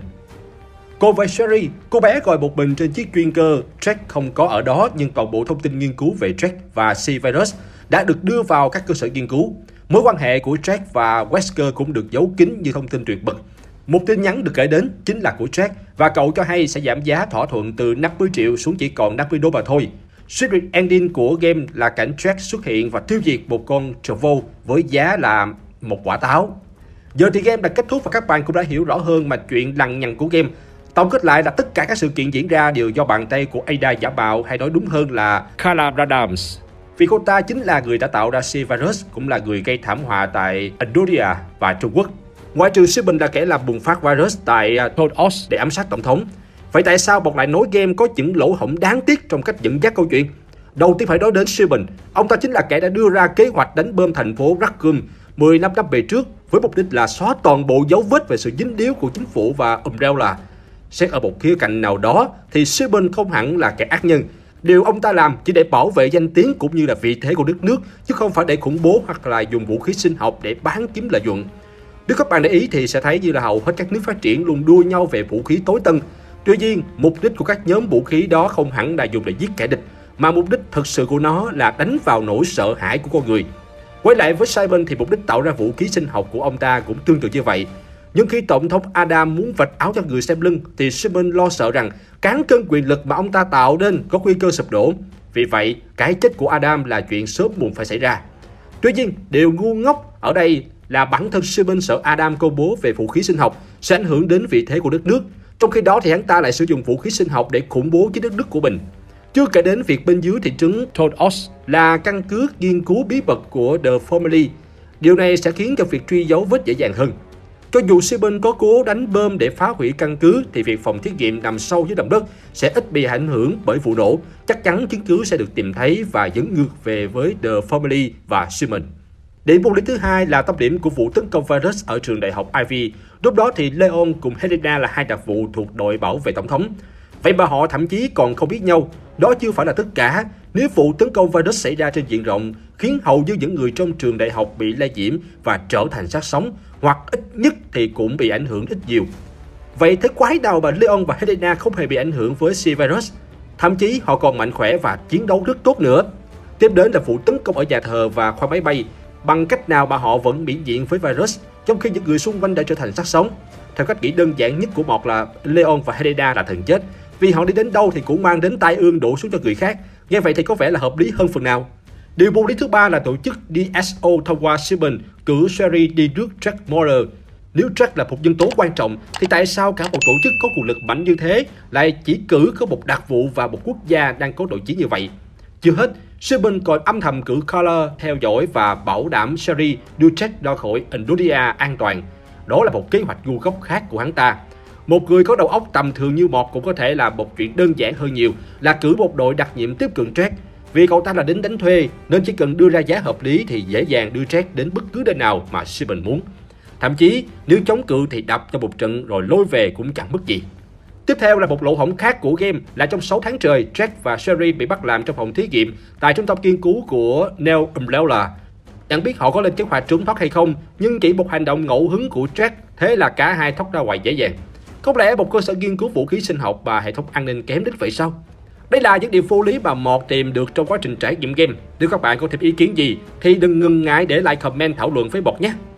Cô với Sherry, cô bé ngồi một mình trên chiếc chuyên cơ. Jack không có ở đó nhưng toàn bộ thông tin nghiên cứu về Jack và C-Virus đã được đưa vào các cơ sở nghiên cứu. Mối quan hệ của Jack và Wesker cũng được giấu kín như thông tin tuyệt mật. Một tin nhắn được gửi đến chính là của Jack và cậu cho hay sẽ giảm giá thỏa thuận từ năm mươi triệu xuống chỉ còn năm mươi đô mà thôi. Secret ending của game là cảnh Jack xuất hiện và tiêu diệt một con Trovo với giá là một quả táo. Giờ thì game đã kết thúc và các bạn cũng đã hiểu rõ hơn mà chuyện lằng nhằng của game. Tổng kết lại là tất cả các sự kiện diễn ra đều do bàn tay của Ada giả mạo, hay nói đúng hơn là Carla Radams. Vì cô ta chính là người đã tạo ra C-Virus, cũng là người gây thảm họa tại Andoria và Trung Quốc. Ngoại trừ Sieben là kẻ làm bùng phát virus tại Thodos để ám sát tổng thống. Vậy tại sao một lại nói game có những lỗ hổng đáng tiếc trong cách dẫn dắt câu chuyện? Đầu tiên phải nói đến Sieben. Ông ta chính là kẻ đã đưa ra kế hoạch đánh bom thành phố Raccoon mười lăm năm về trước với mục đích là xóa toàn bộ dấu vết về sự dính líu của chính phủ và Umbrella. Xét ở một khía cạnh nào đó thì Sieben không hẳn là kẻ ác nhân. Điều ông ta làm chỉ để bảo vệ danh tiếng cũng như là vị thế của đất nước, chứ không phải để khủng bố hoặc là dùng vũ khí sinh học để bán kiếm lợi nhuận. Nếu các bạn để ý thì sẽ thấy như là hầu hết các nước phát triển luôn đua nhau về vũ khí tối tân. Tuy nhiên, mục đích của các nhóm vũ khí đó không hẳn là dùng để giết kẻ địch, mà mục đích thực sự của nó là đánh vào nỗi sợ hãi của con người. Quay lại với Simon thì mục đích tạo ra vũ khí sinh học của ông ta cũng tương tự như vậy. Nhưng khi Tổng thống Adam muốn vạch áo cho người xem lưng thì Simon lo sợ rằng cán cân quyền lực mà ông ta tạo nên có nguy cơ sụp đổ. Vì vậy, cái chết của Adam là chuyện sớm muộn phải xảy ra. Tuy nhiên, điều ngu ngốc ở đây là bản thân Simon sợ Adam công bố về vũ khí sinh học sẽ ảnh hưởng đến vị thế của đất nước. Trong khi đó thì hắn ta lại sử dụng vũ khí sinh học để khủng bố chính đất nước của mình. Chưa kể đến việc bên dưới thị trấn Todos là căn cứ nghiên cứu bí mật của The Family. Điều này sẽ khiến cho việc truy dấu vết dễ dàng hơn. Cho dù Simon có cố đánh bom để phá hủy căn cứ thì việc phòng thí nghiệm nằm sâu dưới lòng đất sẽ ít bị ảnh hưởng bởi vụ nổ. Chắc chắn chứng cứ sẽ được tìm thấy và dẫn ngược về với The Family và Simon. Điểm môn lý thứ hai là tâm điểm của vụ tấn công virus ở trường đại học Ivy. Lúc đó thì Leon cùng Helena là hai đặc vụ thuộc đội bảo vệ tổng thống. Vậy mà họ thậm chí còn không biết nhau. Đó chưa phải là tất cả. Nếu vụ tấn công virus xảy ra trên diện rộng, khiến hầu như những người trong trường đại học bị lây nhiễm và trở thành xác sống, hoặc ít nhất thì cũng bị ảnh hưởng ít nhiều. Vậy thế quái nào mà Leon và Helena không hề bị ảnh hưởng với C-Virus? Thậm chí họ còn mạnh khỏe và chiến đấu rất tốt nữa. Tiếp đến là vụ tấn công ở nhà thờ và khoang máy bay. Bằng cách nào mà họ vẫn miễn nhiễm với virus, trong khi những người xung quanh đã trở thành xác sống? Theo cách nghĩ đơn giản nhất của một là Leon và Helena là thần chết, vì họ đi đến đâu thì cũng mang đến tai ương đổ xuống cho người khác. Nghe vậy thì có vẻ là hợp lý hơn phần nào. Điều môn lý thứ ba là tổ chức D S O thông qua Simon cử Sherry đi trước Jack Moore. Nếu Jack là một nhân tố quan trọng thì tại sao cả một tổ chức có quyền lực mạnh như thế lại chỉ cử có một đặc vụ và một quốc gia đang có nội chiến như vậy? Chưa hết, Simon còn âm thầm cử Collar theo dõi và bảo đảm Sherry đưa Jack ra khỏi Indonesia an toàn. Đó là một kế hoạch ngu ngốc khác của hắn ta. Một người có đầu óc tầm thường như một cũng có thể làm một chuyện đơn giản hơn nhiều là cử một đội đặc nhiệm tiếp cận Jack. Vì cậu ta là lính đánh thuê nên chỉ cần đưa ra giá hợp lý thì dễ dàng đưa Jack đến bất cứ nơi nào mà Simon muốn. Thậm chí nếu chống cự thì đập cho một trận rồi lôi về cũng chẳng mất gì. Tiếp theo là một lỗ hổng khác của game là trong sáu tháng trời, Jack và Sherry bị bắt làm trong phòng thí nghiệm tại trung tâm nghiên cứu của Neo Umbrella. Chẳng biết họ có lên kế hoạch trốn thoát hay không, nhưng chỉ một hành động ngẫu hứng của Jack, thế là cả hai thoát ra ngoài dễ dàng. Không lẽ một cơ sở nghiên cứu vũ khí sinh học và hệ thống an ninh kém đến vậy sao? Đây là những điều vô lý mà Mọt tìm được trong quá trình trải nghiệm game. Nếu các bạn có thêm ý kiến gì thì đừng ngần ngại để lại comment thảo luận với Mọt nhé.